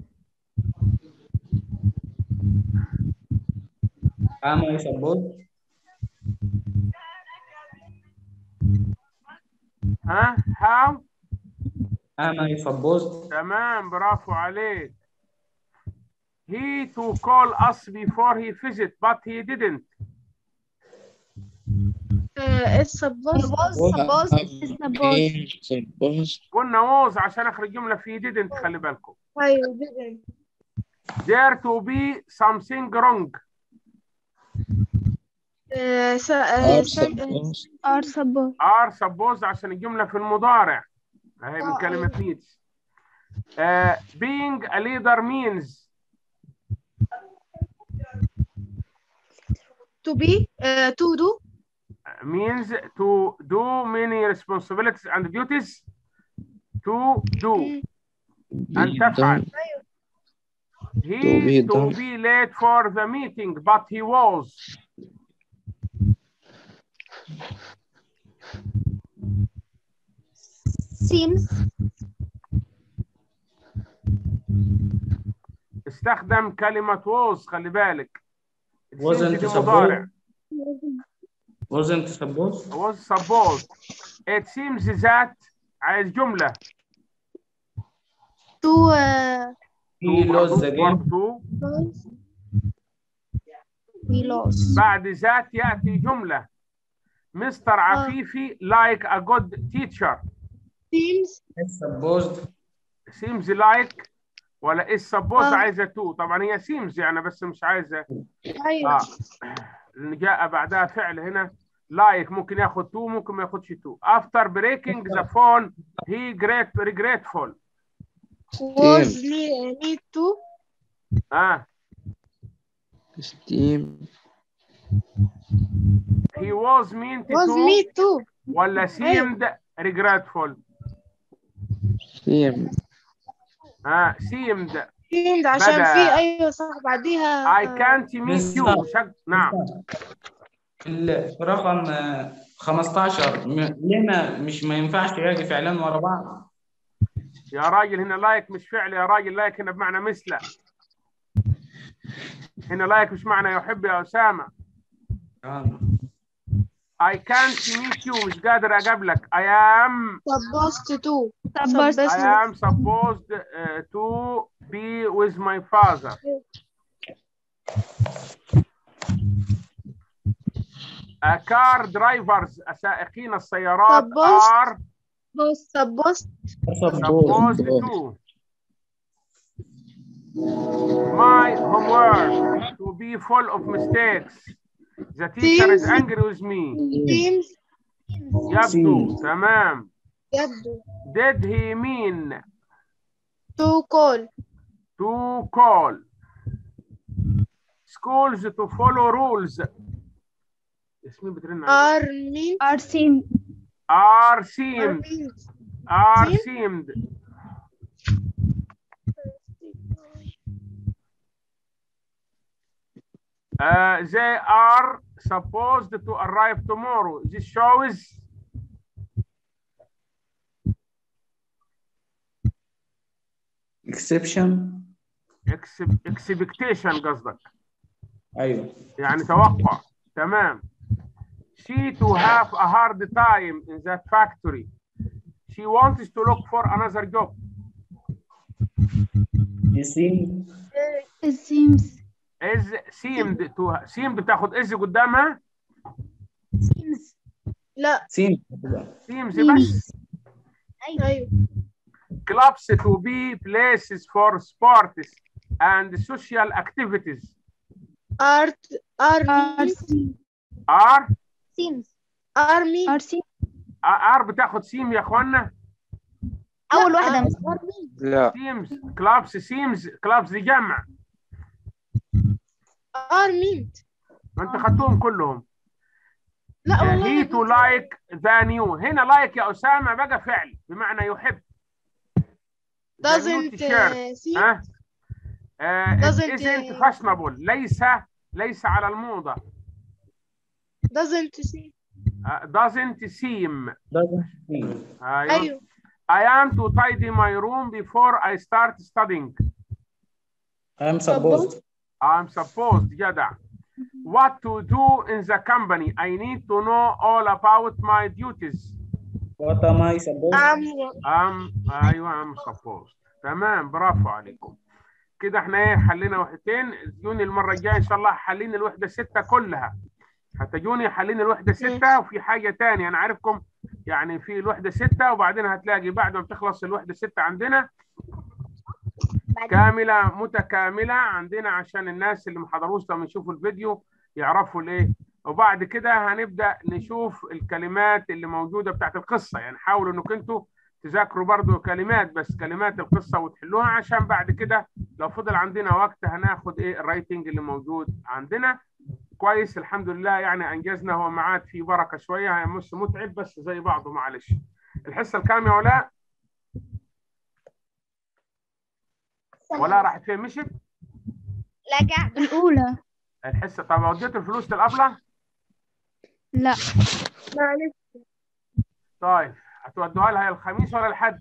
am I supposed. how am I supposed. تمام برافو عليك. he to call us before he visit but he didn't. it's supposed. قلنا was عشان اخرج جمله في didn't. خلي بالكم. ايوه didn't. there to be something wrong. are supposed عشان الجمله في المضارع اهي من كلمه needs. being a leader means to be to do means to do many responsibilities and duties. to do أن تفعل. he to be late for the meeting but he was. seems استخدم كلمة was. خلي بالك. wasn't supposed. wasn't supposed. was supposed. it seems that عايز جملة. to he lost the game. we lost. بعد ذات يأتي جملة. مستر عفيفي like a good teacher. seems supposed. seems like ولا is supposed عايزة to. طبعا هي seems يعني بس مش عايزة. ايوه اللي جاء بعدها فعل هنا like ممكن ياخد to ممكن ما ياخدش to. after breaking the phone he regretful. was need to he was meant to ولا seemed regretful. seemed عشان في ايوه صح بعديها I can't meet you. نعم رقم 15 ليه مش ما ينفعش يجي فعلين ورا بعض يا راجل؟ هنا لايك مش فعل يا راجل. لايك هنا بمعنى مثل. هنا لايك مش معنى يحب يا أسامة. I can't meet you مش قادر أقابلك. I am supposed to to be with my father. car drivers سائقين السيارات are supposed supposed to. My homework to be full of mistakes. The teacher is angry with me. seems يبدو. تمام. يبدو Did he mean to call to call schools to follow rules? اسمي بترن علي. are seemed are seemed they are supposed to arrive tomorrow. This shows exception. expectation قصدك. ايوه يعني توقع. تمام. She to have a hard time in that factory. She wants to look for another job. it seems is seemed to seemed بتاخد is قدامها. لا seems seems بس. أيوه clubs to be places for sports and social activities. are بتاخد سيم يا اخوانا. أول واحدة لا سيمز clubs seems clubs دي جمع. are meant ما انت خدتهم كلهم. لا والله he to like the new. هنا like يا أسامة بقى فعل بمعنى يحب. doesn't seem isn't fashionable. ليس على الموضة. doesn't seem أيوه I am to tidy my room before I start studying. I'm supposed. جدع. What to do in the company? I need to know all about my duties. What am I supposed? I'm supposed. تمام برافو عليكم. كده احنا ايه حلينا وحدتين. جوني المرة الجاية ان شاء الله حلين الوحدة 6 كلها. هتجوني حلين الوحدة 6 وفي حاجة تانية انا عارفكم يعني في الوحدة 6 وبعدين هتلاقي بعد ما تخلص الوحدة 6 عندنا كاملة متكاملة عندنا عشان الناس اللي ما حضروش لما يشوفوا الفيديو يعرفوا الايه. وبعد كده هنبدأ نشوف الكلمات اللي موجودة بتاعت القصة. يعني حاولوا انكم انتوا تذاكروا برضو كلمات بس كلمات القصة وتحلوها عشان بعد كده لو فضل عندنا وقت هناخد ايه الرايتنج اللي موجود عندنا. كويس الحمد لله يعني انجزنا. هو معاد في بركة شوية مش متعب بس زي بعضه معلش. الحصة الكام يا ولاء؟ ولا راحت فين مشت؟ لا قاعدة الأولى الحصة. طب وديت الفلوس للأبلة؟ لا معلش طيب هتودوها لها الخميس ولا الحد؟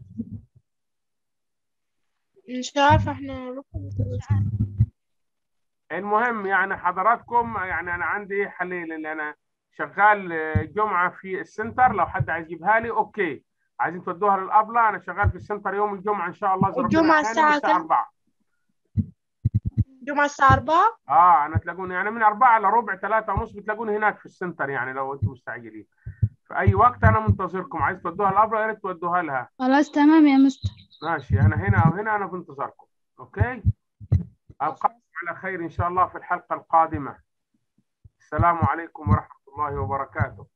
مش عارفة احنا المهم يعني حضراتكم يعني أنا عندي حلين اللي أنا شغال جمعة في السنتر لو حد عايز يجيبها لي أوكي. عايزين تودوها للأبلة أنا شغال في السنتر يوم الجمعة إن شاء الله. الجمعة الساعة كام؟ 4. الجمعة الساعة 4. أنا تلاقوني يعني من 4 إلا ربع 3 ونص بتلاقوني هناك في السنتر يعني لو أنتم مستعجلين. في أي وقت أنا منتظركم. عايز تودوها للأبلة يا ريت تودوها لها. خلاص تمام يا مستر. ماشي أنا هنا أو هنا أنا في انتظاركم. أوكي. ألقاكم على خير إن شاء الله في الحلقة القادمة. السلام عليكم ورحمة الله وبركاته.